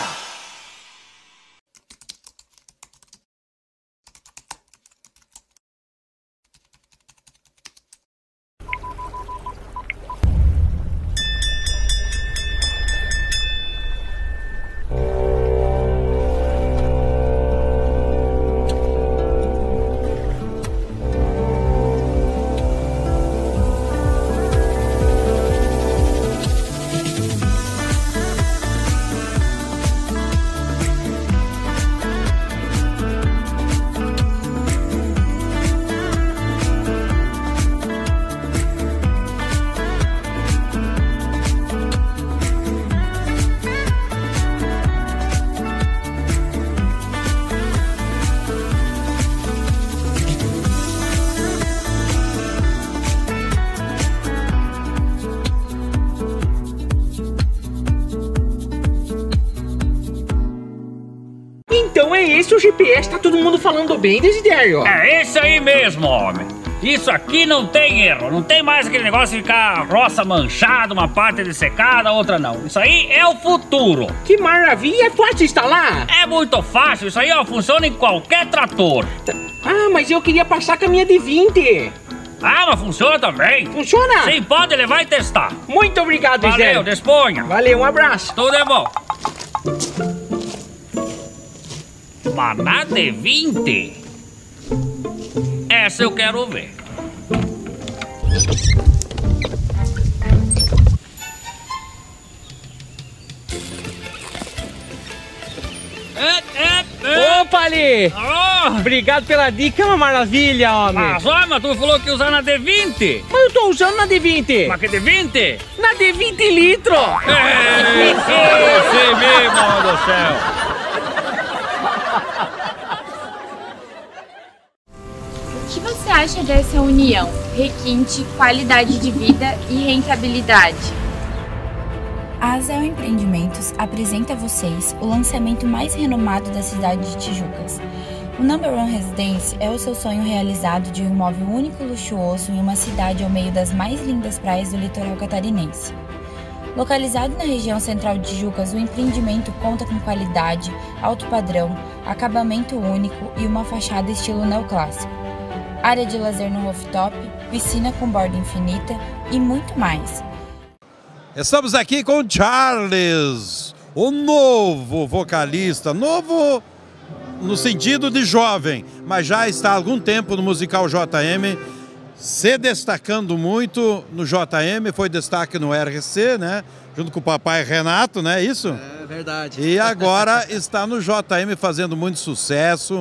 Então é esse o G P S, tá todo mundo falando bem, Desidério? É esse aí mesmo, homem. Isso aqui não tem erro, não tem mais aquele negócio de ficar a roça manchada, uma parte dessecada, a outra não. Isso aí é o futuro. Que maravilha, é fácil instalar? É muito fácil, isso aí ó, funciona em qualquer trator. Ah, mas eu queria passar com a minha D vinte. Ah, mas funciona também. Funciona? Sim, pode levar e testar. Muito obrigado, Desidério. Valeu, disponha. Valeu, um abraço. Tudo é bom. Mas na D vinte, essa eu quero ver. Opa, Ali! Oh. Obrigado pela dica, é uma maravilha, homem. Mas, ó, mas tu falou que ia usar na D vinte. Mas eu tô usando na D vinte. Mas que D vinte? Na D vinte litro. Ei, você mesmo, mano do céu. O que você acha dessa união? Requinte, qualidade de vida e rentabilidade. A Azel Empreendimentos apresenta a vocês o lançamento mais renomado da cidade de Tijucas. O Number One Residence é o seu sonho realizado de um imóvel único e luxuoso em uma cidade ao meio das mais lindas praias do litoral catarinense. Localizado na região central de Tijucas, o empreendimento conta com qualidade, alto padrão, acabamento único e uma fachada estilo neoclássico. Área de lazer no rooftop, piscina com borda infinita e muito mais. Estamos aqui com o Charles, o novo vocalista, novo no sentido de jovem, mas já está há algum tempo no musical J M, se destacando muito no J M, foi destaque no R C, né? Junto com o papai Renato, né? Isso? É verdade. E agora está no J M fazendo muito sucesso.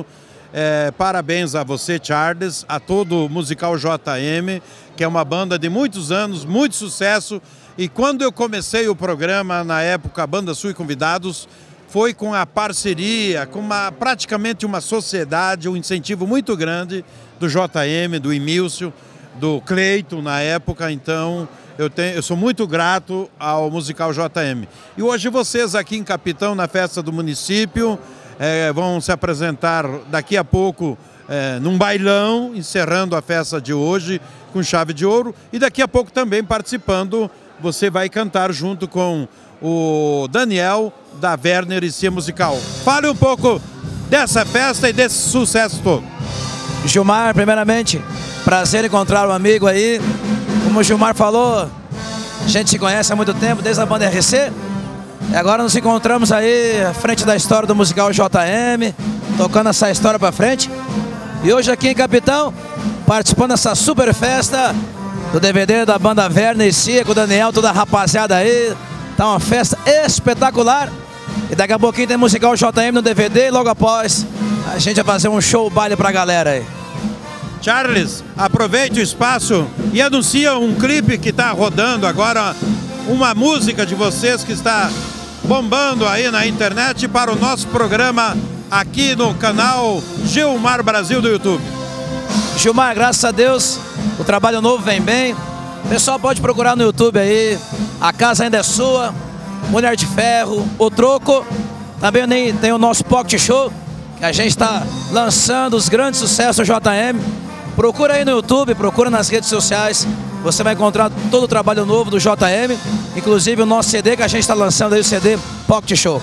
É, parabéns a você, Charles, a todo o Musical J M, que é uma banda de muitos anos, muito sucesso. E quando eu comecei o programa, na época, Banda Sul e Convidados, foi com a parceria, com uma, praticamente uma sociedade, um incentivo muito grande do J M, do Emílcio, do Cleiton na época. Então eu, tenho, eu sou muito grato ao Musical J M. E hoje vocês aqui em Capitão, na festa do município, é, vão se apresentar daqui a pouco é, num bailão, encerrando a festa de hoje com chave de ouro. E daqui a pouco também participando, você vai cantar junto com o Daniel da Werner e Cia Musical. Fale um pouco dessa festa e desse sucesso todo. Gilmar, primeiramente, prazer encontrar um amigo aí. Como o Gilmar falou, a gente se conhece há muito tempo, desde a banda R C. E agora nos encontramos aí à frente da história do Musical J M, tocando essa história pra frente. E hoje aqui em Capitão, participando dessa super festa do D V D da banda Werner e Cia, com o Daniel, toda a rapaziada aí. Tá uma festa espetacular. E daqui a pouquinho tem Musical J M no D V D e logo após a gente vai fazer um show baile pra galera aí. Charles, aproveite o espaço e anuncia um clipe que está rodando agora, uma música de vocês que está bombando aí na internet para o nosso programa aqui no canal Gilmar Brasil do YouTube. Gilmar, graças a Deus, o trabalho novo vem bem. O pessoal pode procurar no YouTube aí, A Casa Ainda é Sua, Mulher de Ferro, O Troco. Também tem o nosso Pocket Show, que a gente está lançando os grandes sucessos do J M. Procura aí no YouTube, procura nas redes sociais. Você vai encontrar todo o trabalho novo do J M, inclusive o nosso C D que a gente está lançando aí, o C D Pocket Show.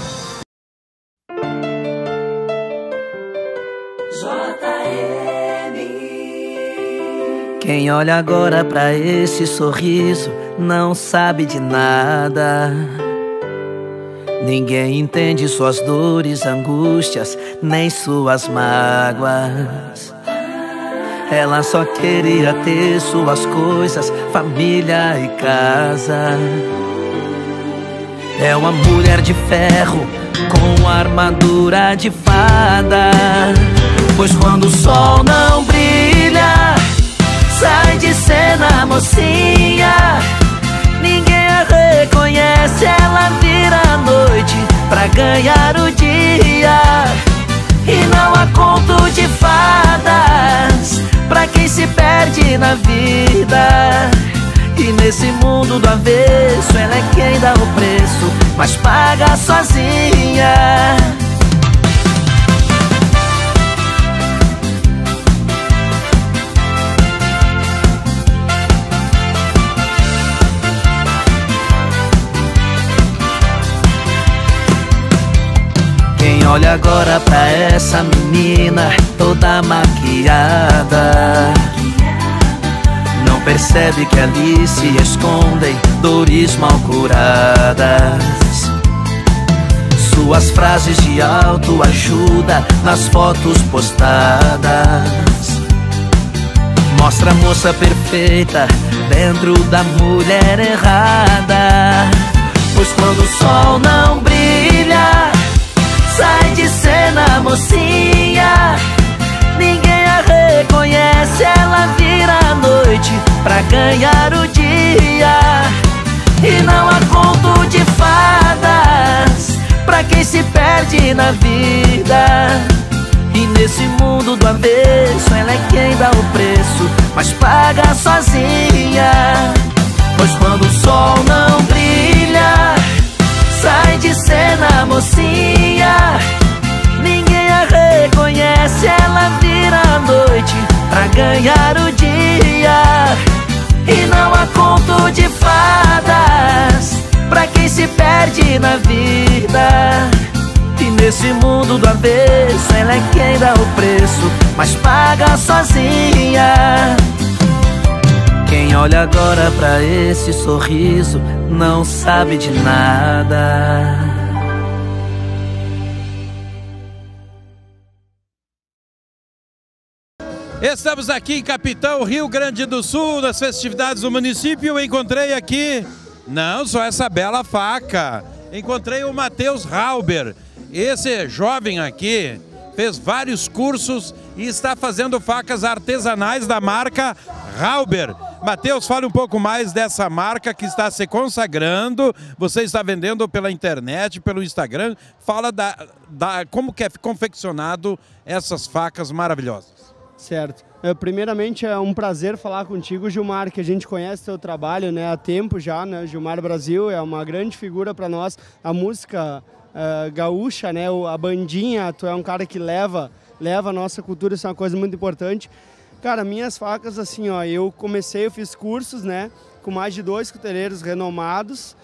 Quem olha agora pra esse sorriso não sabe de nada. Ninguém entende suas dores, angústias, nem suas mágoas. Ela só queria ter suas coisas, família e casa. É uma mulher de ferro com armadura de fada. Pois quando o sol não brilha, sai de cena, mocinha. Ninguém a reconhece, ela vira a noite pra ganhar o dia. E não há conto de fadas pra quem se perde na vida. E nesse mundo do avesso, ela é quem dá o preço, mas paga sozinha. Quem olha agora pra essa menina toda maquiada, não percebe que ali se escondem dores mal curadas. Suas frases de autoajuda nas fotos postadas mostra a moça perfeita dentro da mulher errada. Pois quando o sol não brilha, sai de cena, mocinha. Ninguém a reconhece, ela vira a noite pra ganhar o dia. E não há conto de fadas pra quem se perde na vida. E nesse mundo do avesso, ela é quem dá o preço, mas paga sozinha. Pois quando o sol não brilha, sai de cena, mocinha. Ninguém a reconhece, ela vira a noite pra ganhar o dia. E não há conto de fadas pra quem se perde na vida. E nesse mundo do avesso, ela é quem dá o preço, mas paga sozinha. Quem olha agora pra esse sorriso não sabe de nada. Estamos aqui em Capitão, Rio Grande do Sul, nas festividades do município. Eu encontrei aqui, não só essa bela faca, encontrei o Matheus Rauber. Esse jovem aqui fez vários cursos e está fazendo facas artesanais da marca Halber. Matheus, fale um pouco mais dessa marca que está se consagrando. Você está vendendo pela internet, pelo Instagram. Fala da, da como que é confeccionado essas facas maravilhosas. Certo. Primeiramente, é um prazer falar contigo, Gilmar, que a gente conhece teu trabalho, né, há tempo já, né? Gilmar Brasil é uma grande figura para nós. A música uh, gaúcha, né, a bandinha, tu é um cara que leva, leva a nossa cultura, isso é uma coisa muito importante. Cara, minhas facas, assim, ó, eu comecei, eu fiz cursos, né, com mais de dois costureiros renomados.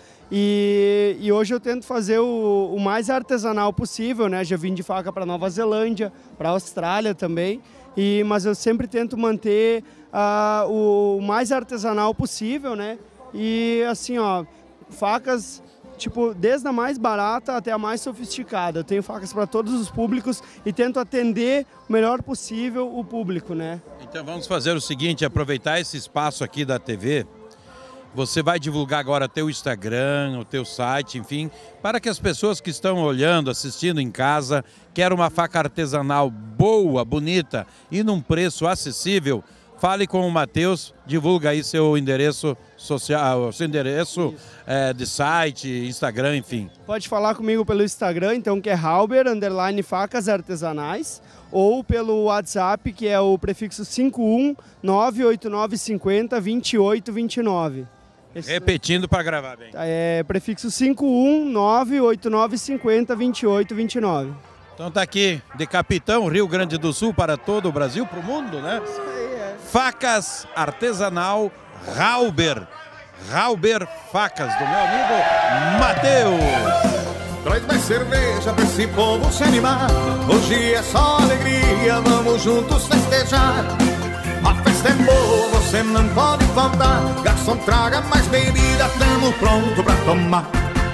E, e hoje eu tento fazer o, o mais artesanal possível, né? Já vim de faca para Nova Zelândia, para a Austrália também. E, mas eu sempre tento manter uh, o mais artesanal possível, né? E assim, ó, facas, tipo, desde a mais barata até a mais sofisticada. Eu tenho facas para todos os públicos e tento atender o melhor possível o público, né? Então vamos fazer o seguinte, aproveitar esse espaço aqui da T V. Você vai divulgar agora teu Instagram, o teu site, enfim, para que as pessoas que estão olhando, assistindo em casa, querem uma faca artesanal boa, bonita e num preço acessível, fale com o Matheus, divulga aí seu endereço social, seu endereço é, de site, Instagram, enfim. Pode falar comigo pelo Instagram, então, que é Halber, underline facas artesanais, ou pelo WhatsApp, que é o prefixo cinco um nove oito nove cinco zero dois oito dois nove. Esse... Repetindo para gravar bem. É prefixo cinco um nove oito nove cinco zero dois oito dois nove. Então tá aqui, de Capitão, Rio Grande do Sul, para todo o Brasil, para o mundo, né? Isso aí, é. Facas artesanal Halber. Halber Facas, do meu amigo Matheus. Traz mais cerveja pra esse povo se animar. Hoje é só alegria, vamos juntos festejar. A festa é boa, você não pode faltar. Garçom, traga mais bebida, tamo pronto pra tomar.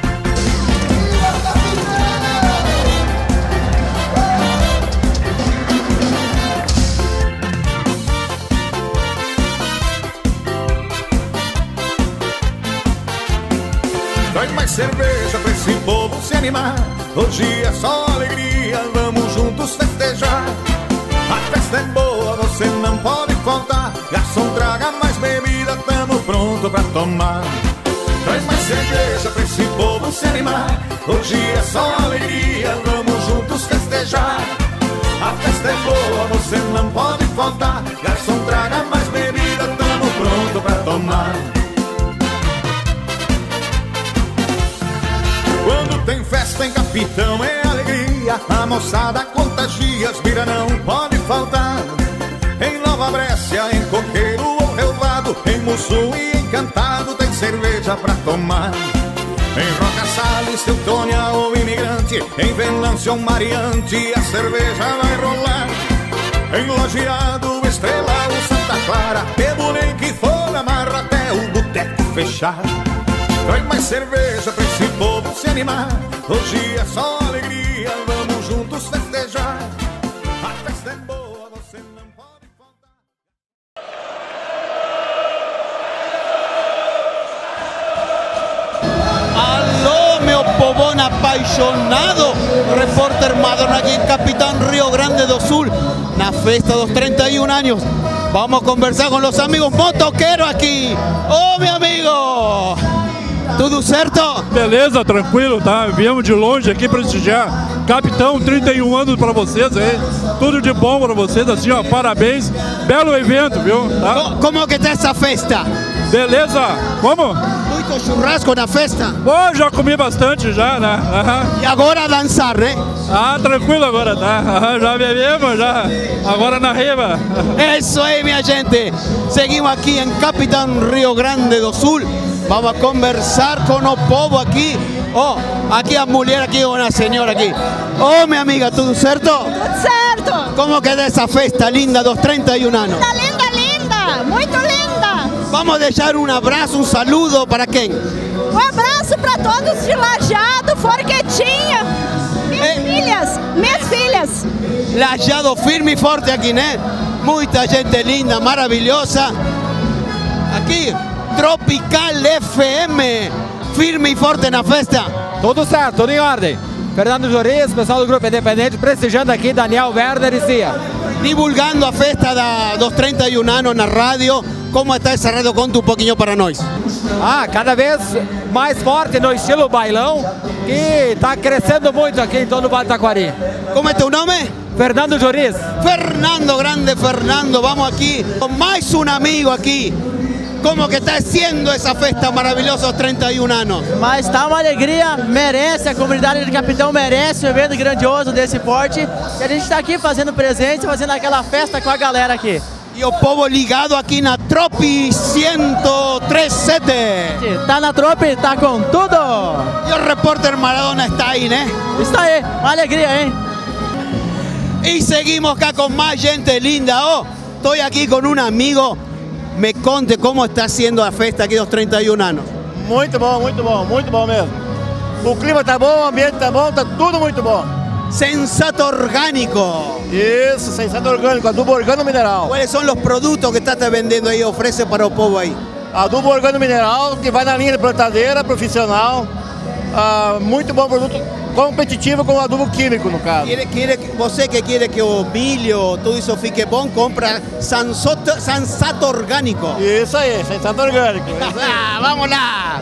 Traz mais cerveja pra esse povo se animar. Hoje é só alegria, vamos juntos festejar. A festa é boa, você não pode faltar. Garçom, traga mais bebida, tamo pronto pra tomar. Traz mais cerveja pra esse povo se animar. Hoje é só alegria, vamos juntos festejar. A festa é boa, você não pode faltar. Garçom, traga mais bebida, tamo pronto pra tomar. Quando tem festa em Capitão é alegria. A moçada contagia, as bira não pode faltar. Em Nova Brécia, em Coqueiro ou Relvado, em Mussum e Encantado tem cerveja pra tomar. Em Roca Salles, Teutônia ou Imigrante, em Venâncio ou Mariante a cerveja vai rolar. Em Lajeado, Estrela ou Santa Clara, bebo nem que for, amarra até o boteco fechar. Traz mais cerveja pra esse povo se animar. Hoje é só alegria, vamos juntos festejar. A festa é boa, você não pode faltar. Alô, meu povão apaixonado. Repórter Madonna aqui em Capitão Rio Grande do Sul, na festa dos trinta e um anos. Vamos conversar com os amigos motoqueiros aqui. Ô, oh, meu amigo! Tudo certo? Beleza, tranquilo, tá? Viemos de longe aqui prestigiar. Capitão, trinta e um anos pra vocês aí. Tudo de bom pra vocês, assim, ó, parabéns. Belo evento, viu? Tá? Como que tá essa festa? Beleza, como? Muito churrasco na festa? Pô, já comi bastante já, né? Uhum. E agora dançar, né? Ah, tranquilo agora, tá? Uhum, já bebemos, já. Agora na riba. É isso aí, minha gente. Seguimos aqui em Capitão Rio Grande do Sul. Vamos a conversar com o povo aqui. Oh, aqui a mulher, aqui uma senhora aqui. Oh, minha amiga, tudo certo? Tudo certo. Como que é essa festa linda dos trinta e um anos? Linda, linda, linda. Muito linda. Vamos deixar um abraço, um saludo para quem? Um abraço para todos de Lajeado, Forquetinha. Minhas é. filhas, minhas filhas. Lajeado firme e forte aqui, né? Muita gente linda, maravilhosa. Aqui. Tropical F M, firme e forte na festa. Tudo certo, tudo em ordem. Fernando Joriz, pessoal do Grupo Independente, prestigiando aqui Daniel Werner e Cia. Divulgando a festa da, dos trinta e um anos na rádio. Como está essa rádio? Conta um pouquinho para nós. Ah, cada vez mais forte no estilo bailão, que está crescendo muito aqui em todo o Vale do Taquari. Como é teu nome? Fernando Joriz. Fernando, grande Fernando, vamos aqui com mais um amigo aqui. Como que está sendo essa festa maravilhosa aos trinta e um anos? Mas está uma alegria, merece, a comunidade de Capitão merece um evento grandioso desse porte. E a gente está aqui fazendo presença, fazendo aquela festa com a galera aqui. E o povo ligado aqui na Tropi cento e trinta e sete. Tá na Tropi, tá com tudo. E o repórter Maradona está aí, né? Está aí, uma alegria, hein? E seguimos acá com mais gente linda. Oh, estou aqui com um amigo. Me conte como está sendo a festa aqui dos trinta e um anos. Muito bom, muito bom, muito bom mesmo. O clima tá bom, o ambiente tá bom, tá tudo muito bom. Sensato orgânico. Isso, Sensato orgânico, adubo organo mineral. Quais são os produtos que está te vendendo aí, oferece para o povo aí? Adubo organo mineral, que vai na linha de plantadeira profissional. Ah, muito bom produto, competitivo com adubo químico, no caso. Quer, quer, você que quer que o milho, tudo isso fique bom, compra Sensato, Sensato orgânico. Isso aí, Sensato orgânico. Vamos lá!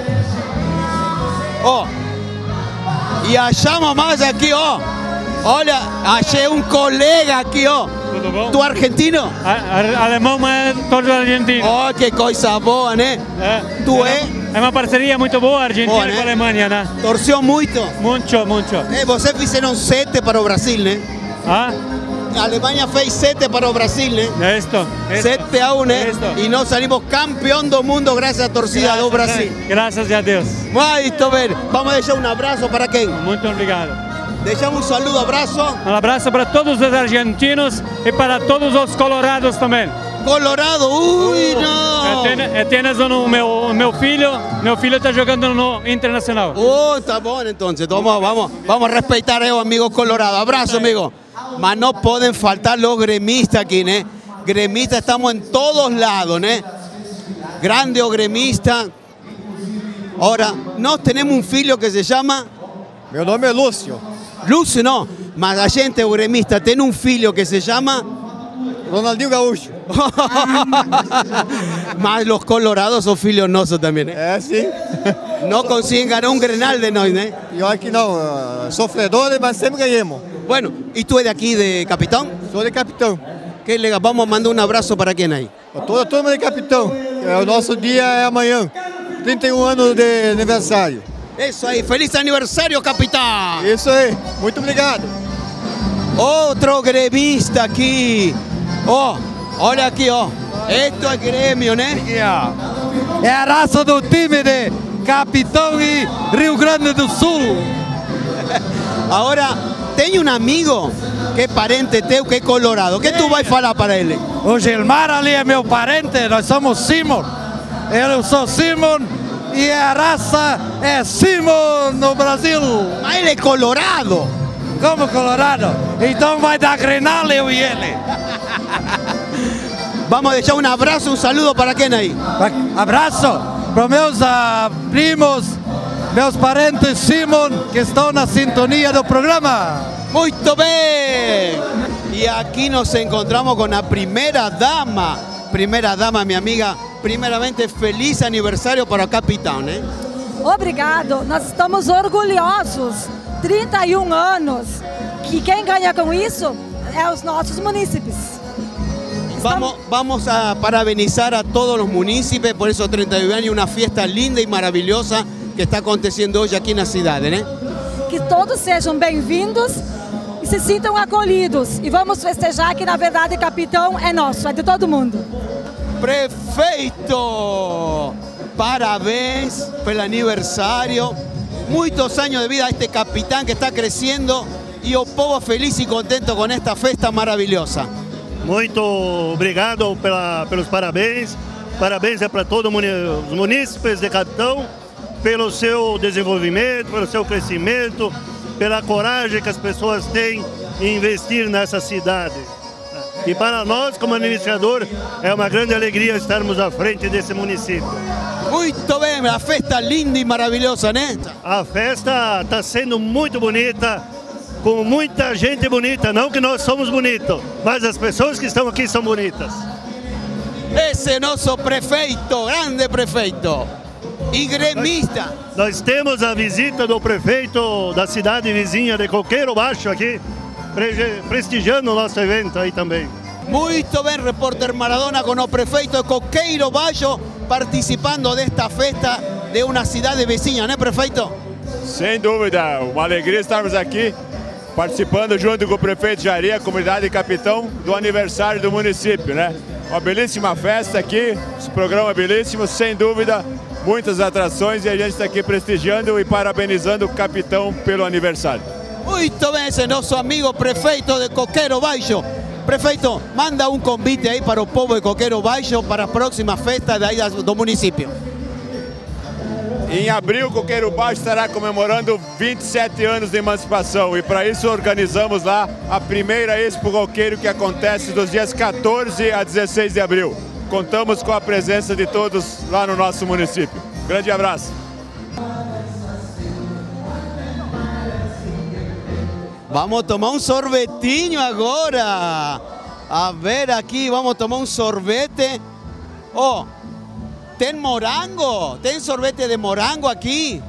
Ó, oh, e achamos mais aqui, ó. Oh. Olha, achei um colega aqui, ó. Oh. Tudo bom? Tu argentino? A, a, alemão, mas todo argentino. Oh, que coisa boa, né? É. Tu é? É uma parceria muito boa, Argentina boa, né? com a Alemanha, né? Torceu muito? Muito, muito. É, vocês fizeram sete para o Brasil, né? Ah? A Alemanha fez sete para o Brasil, né? Esto, esto. sete a um, né? Esto. E nós saímos campeão do mundo graças à torcida graças, do Brasil. Né? Graças a Deus. Muito bem. Vamos deixar um abraço para quem? Muito obrigado. Deixamos um saludo, abraço. Um abraço para todos os argentinos e para todos os colorados também. Colorado, ui, não! É, tienes o meu, meu filho, meu filho está jogando no Internacional. Oh, tá bom, então. Vamos, vamos, vamos respeitar aí o amigo colorado. Abraço, amigo. Mas não podem faltar os gremistas aqui, né? Gremistas estamos em todos lados, né? Grande o gremista. Agora, nós temos um filho que se chama... Meu nome é Lúcio. Lúcio, não. Mas a gente, o gremista, tem um filho que se chama... Ronaldinho Gaúcho. Mas os colorados são filhos nossos também, né? É, sim. Não conseguem ganhar um Grenal de nós, né? Eu acho que não. Uh, sofredores, mas sempre ganhamos. Bueno, e tu é daqui de Capitão? Sou de Capitão. Que legal. Vamos mandar um abraço para quem aí? Toda a turma de Capitão. É, o nosso dia é amanhã. trinta e um anos de aniversário. Isso aí. Feliz aniversário, Capitão. Isso aí. Muito obrigado. Outro gremista aqui. Ó, oh, olha aqui, ó. Oh. Esto é Grêmio, né? É a raça do time de Capitão e Rio Grande do Sul. Agora, tem um amigo que é parente teu, que é colorado. O que tu vai falar para ele? O Gilmar ali é meu parente, nós somos Simon. Eu sou Simon e a raça é Simon no Brasil. Mas ele é colorado. Como colorado? Então vai dar Grenal eu e ele. Vamos deixar um abraço, um saludo para quem aí? Abraço para meus uh, primos, meus parentes Simon, que estão na sintonia do programa. Muito bem! E aqui nos encontramos com a primeira dama. Primeira dama, minha amiga. Primeiramente, feliz aniversário para o Capitão, né? Obrigado, nós estamos orgulhosos. trinta e um anos, que quem ganha com isso é os nossos munícipes. Vamos, vamos a parabenizar a todos os munícipes por esos trinta e um anos e uma festa linda e maravilhosa que está acontecendo hoje aqui na cidade, né? Que todos sejam bem-vindos e se sintam acolhidos. E vamos festejar que, na verdade, Capitão é nosso, é de todo mundo. Prefeito! Parabéns pelo aniversário. Muitos años de vida a este capitán que está creciendo y o povo feliz y contento con esta festa maravilhosa. Muito obrigado pela, pelos parabéns. Parabéns é para todos os munícipes de Capitão pelo seu desenvolvimento, pelo seu crescimento, pela coragem que as pessoas têm em investir nessa cidade. E para nós, como administrador, é uma grande alegria estarmos à frente desse município. Muito bem! bem, a festa linda e maravilhosa, né? A festa está sendo muito bonita, com muita gente bonita. Não que nós somos bonitos, mas as pessoas que estão aqui são bonitas. Esse é nosso prefeito, grande prefeito. E gremista. Nós, nós temos a visita do prefeito da cidade vizinha de Coqueiro Baixo aqui, pre prestigiando o nosso evento aí também. Muito bem, repórter Maradona, com o prefeito de Coqueiro Baixo participando desta festa de uma cidade vizinha, né, prefeito? Sem dúvida, uma alegria estarmos aqui participando junto com o prefeito Jari, a comunidade Capitão, do aniversário do município, né? Uma belíssima festa aqui, esse programa é belíssimo, sem dúvida, muitas atrações e a gente está aqui prestigiando e parabenizando o Capitão pelo aniversário. Muito bem, esse é nosso amigo prefeito de Coqueiro Baixo. Prefeito, manda um convite aí para o povo de Coqueiro Baixo para a próxima festa daí do município. Em abril, Coqueiro Baixo estará comemorando vinte e sete anos de emancipação e para isso organizamos lá a primeira Expo Coqueiro que acontece dos dias quatorze a dezesseis de abril. Contamos com a presença de todos lá no nosso município. Grande abraço. Vamos tomar um sorvetinho agora. A ver aqui, vamos tomar um sorvete. Oh, tem morango? Tem sorvete de morango aqui?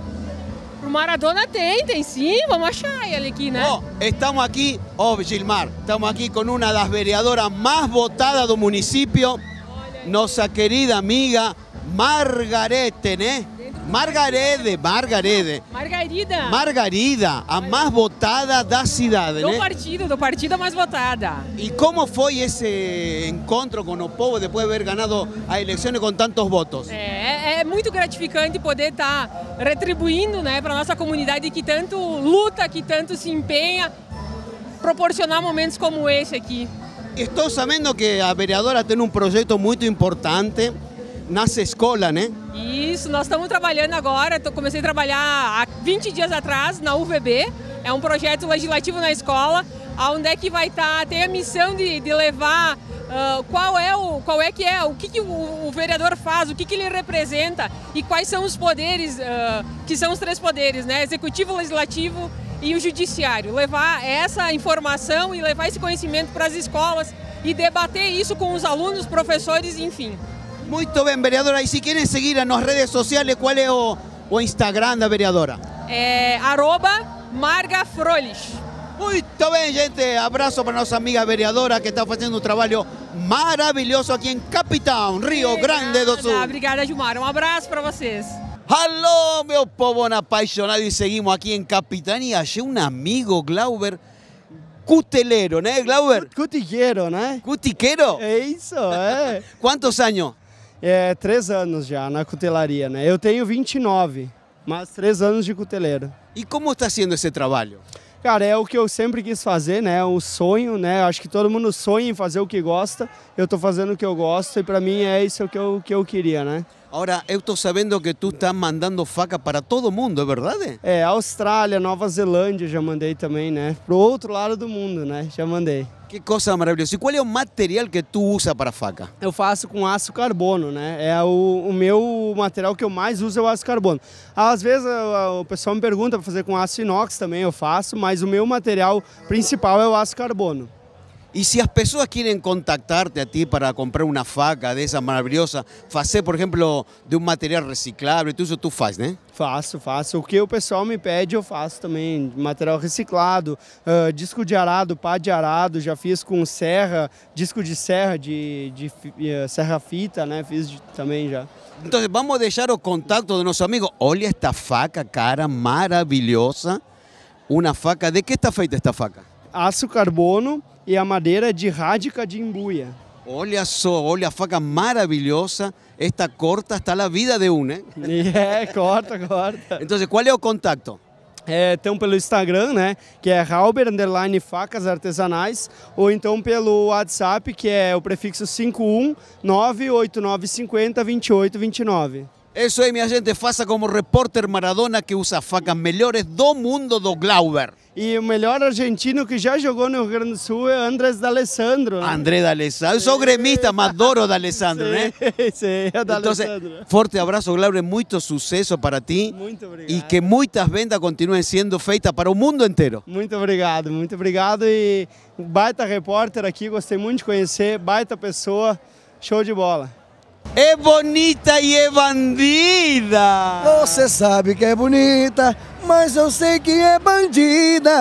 O Maradona tem, tem sim. Vamos achar ele aqui, né? Oh, estamos aqui, ó oh, Gilmar, estamos aqui com uma das vereadoras mais votadas do município. Nossa querida amiga Margarete, né? Margarede, Margarede. Margarida. Margarida, a mais votada da cidade, do né? Do partido, do partido mais votada. E como foi esse encontro com o povo depois de haver ganado a eleição com tantos votos? É, é muito gratificante poder estar tá retribuindo, né, para a nossa comunidade que tanto luta, que tanto se empenha, proporcionar momentos como esse aqui. Estou sabendo que a vereadora tem um projeto muito importante nas escolas, né? Isso, nós estamos trabalhando agora, eu comecei a trabalhar há vinte dias atrás na U V B, é um projeto legislativo na escola, onde é que vai estar, tá, tem a missão de, de levar uh, qual é o, qual é que é, o que, que o, o vereador faz, o que, que ele representa e quais são os poderes, uh, que são os três poderes, né? Executivo, legislativo e o judiciário. Levar essa informação e levar esse conhecimento para as escolas e debater isso com os alunos, professores, enfim. Muito bem, vereadora. E se querem seguir nas redes sociais, qual é o, o Instagram da vereadora? É arroba Marga Frolich. Muito bem, gente. Abraço para nossa amiga vereadora que está fazendo um trabalho maravilhoso aqui em Capitão, Rio Grande do Sul. Obrigada, Gilmar. Um abraço para vocês. Alô, meu povo apaixonado. E seguimos aqui em Capitão e achei um amigo, Glauber, cuteleiro, né, Glauber? Cutiqueiro, né? Cutiqueiro? É isso, é. Quantos anos? É, três anos já na cutelaria, né? Eu tenho vinte e nove, mas três anos de cuteleiro. E como está sendo esse trabalho? Cara, é o que eu sempre quis fazer, né? O sonho, né? Acho que todo mundo sonha em fazer o que gosta. Eu tô fazendo o que eu gosto e para mim é isso que eu, que eu queria, né? Agora, eu estou sabendo que tu está mandando faca para todo mundo, é verdade? É, Austrália, Nova Zelândia já mandei também, né? Pro outro lado do mundo, né? Já mandei. Que coisa maravilhosa. E qual é o material que tu usa para a faca? Eu faço com aço carbono, né? É o, o meu material que eu mais uso é o aço carbono. Às vezes o, o pessoal me pergunta para fazer com aço inox também, eu faço, mas o meu material principal é o aço carbono. E se as pessoas querem contactar-te a ti para comprar uma faca dessa maravilhosa, fazer, por exemplo, de um material reciclável, tudo isso tu faz, né? Faço, faço. O que o pessoal me pede, eu faço também. Material reciclado, uh, disco de arado, pá de arado, já fiz com serra, disco de serra, de, de uh, serra-fita, né? Fiz de, também já. Então, vamos deixar o contato do nosso amigo. Olha esta faca, cara, maravilhosa. Uma faca, de que está feita esta faca? Aço carbono e a madeira de rádica de embuia. Olha só, olha a faca maravilhosa. Esta corta hasta a vida de um, né? É, corta, corta. Então, qual é o contato? É, então pelo Instagram, né, que é Halber, underline facas artesanais, ou então pelo WhatsApp, que é o prefixo cinco um nove oito nove cinco zero dois oito dois nove. Isso aí, minha gente, faça como repórter Maradona, que usa facas melhores do mundo do Glauber. E o melhor argentino que já jogou no Rio Grande do Sul é Andrés D'Alessandro. Né? André D'Alessandro. Eu sou gremista, mas adoro D'Alessandro, sim, né? Sim, é D'Alessandro. Então, forte abraço, Glauber, muito sucesso para ti. Muito obrigado. E que muitas vendas continuem sendo feitas para o mundo inteiro. Muito obrigado, muito obrigado. E baita repórter aqui, gostei muito de conhecer, baita pessoa, show de bola. É bonita e é bandida. Você sabe que é bonita, mas eu sei que é bandida.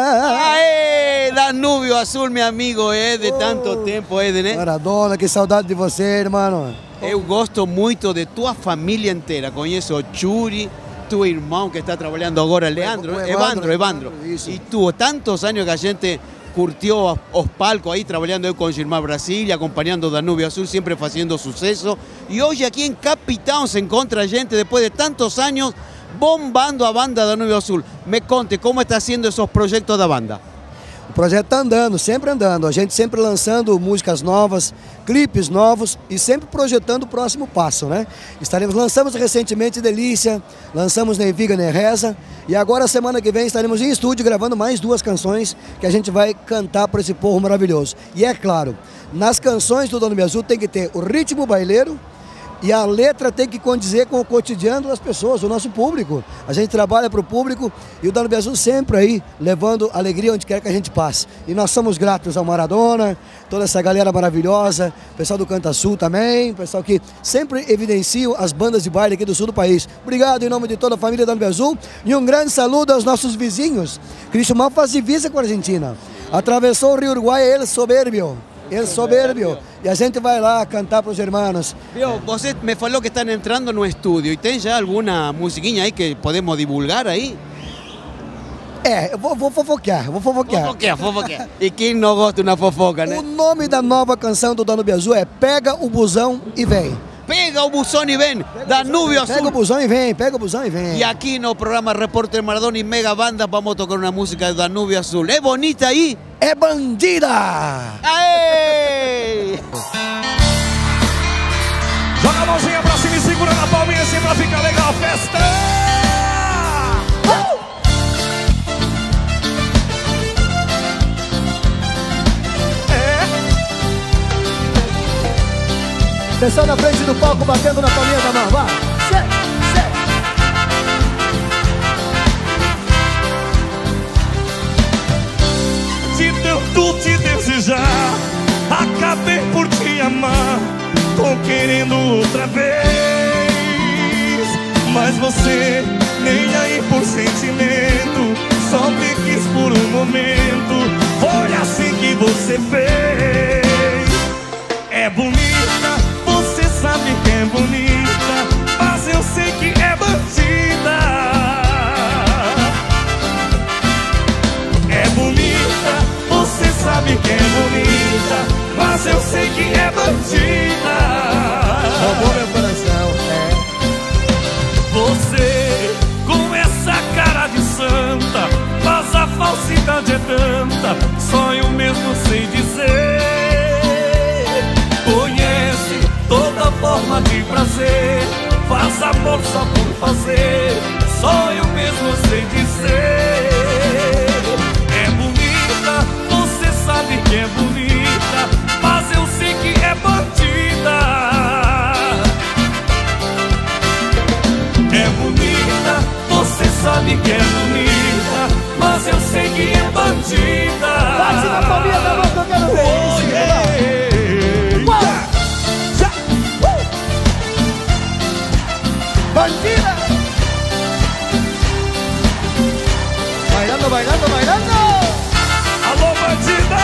Aê, Danúbio Azul, meu amigo, é de tanto oh, tempo, é, né? Maradona, que saudade de você, irmão. Eu gosto muito de tua família inteira. Conheço o Churi, tu irmão que está trabalhando agora, Leandro, o Evandro, Evandro. Evandro. E tu, tantos anos que a gente curtió os palcos aí, trabalhando eu com Gilmar Brasília, acompanhando Danúbio Azul, sempre fazendo sucesso. E hoje aqui em Capitão se encontra gente, depois de tantos anos, bombando a banda Danúbio Azul. Me conte, como está sendo esses projetos da banda? O projeto está andando, sempre andando. A gente sempre lançando músicas novas, clipes novos e sempre projetando o próximo passo, né? Estaremos, lançamos recentemente Delícia, lançamos Nem Viga Nem Reza e agora semana que vem estaremos em estúdio gravando mais duas canções que a gente vai cantar para esse povo maravilhoso. E é claro, nas canções do Danúbio Azul tem que ter o ritmo baileiro, e a letra tem que condizer com o cotidiano das pessoas, o nosso público. A gente trabalha para o público e o Danúbio Azul sempre aí, levando alegria onde quer que a gente passe. E nós somos gratos ao Maradona, toda essa galera maravilhosa, pessoal do Canta Sul também, pessoal que sempre evidenciam as bandas de baile aqui do sul do país. Obrigado em nome de toda a família Danúbio Azul e um grande saludo aos nossos vizinhos. Cristian Mal faz divisa com a Argentina. Atravessou o Rio Uruguai, ele soberbio. El soberbio. E a gente vai lá cantar para os irmãos. Viu, você me falou que estão entrando no estúdio. E tem já alguma musiquinha aí que podemos divulgar aí? É, eu vou, vou fofoquear, vou fofoquear. Fofoquear, fofoquear. E quem não gosta de uma fofoca, né? O nome da nova canção do Danúbio Azul é Pega o Busão e Vem. Pega o busão e vem, Danúbio Azul. Pega o busão e vem, pega o busão e vem. E aqui no programa Repórter Maradona e Mega Banda vamos tocar uma música de Danúbio Azul. É bonita aí? É bandida! Aê! Joga a mãozinha pra cima e segura na palminha assim pra ficar legal a festa! Uh! Pessoal na frente do palco batendo na palminha da mão, vai! De tanto te desejar, acabei por te amar. Tô querendo outra vez, mas você nem aí por sentimento, só me quis por um momento. Foi assim que você fez. É bonita, você sabe que é bonita, mas eu sei que é bandida. É bonita, você sabe que é bonita, mas eu sei que é bandida. Roubou meu coração, é. Você, com essa cara de santa, mas a falsidade é tanta, só eu mesmo sei dizer. Conhece toda forma de prazer, faz amor só por fazer, só eu mesmo sei dizer. É bonita, você sabe que é bonita, mas eu sei que é bandida. É bonita, você sabe que é bonita, mas eu sei que é bandida. Bate na palminha da mão que eu quero ver oh, isso, yeah. Bandida! Bailando, bailando, bailando! Alô, bandida!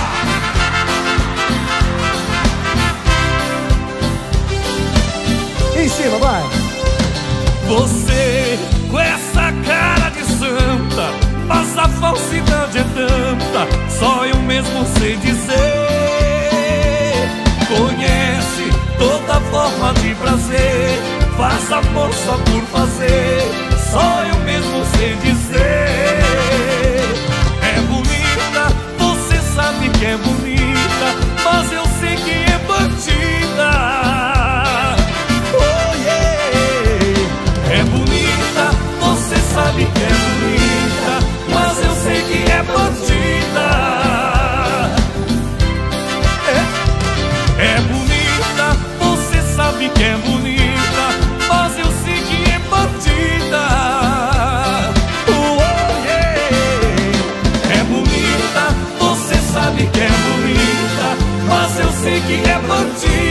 Em cima, vai! Você, com essa cara de santa, mas a falsidade é tanta, só eu mesmo sei dizer. Conhece toda forma de prazer, faz amor só por fazer, só eu mesmo sei dizer. É bonita, você sabe que é bonita, mas eu sei que é bandida. Oh yeah! que é por ti.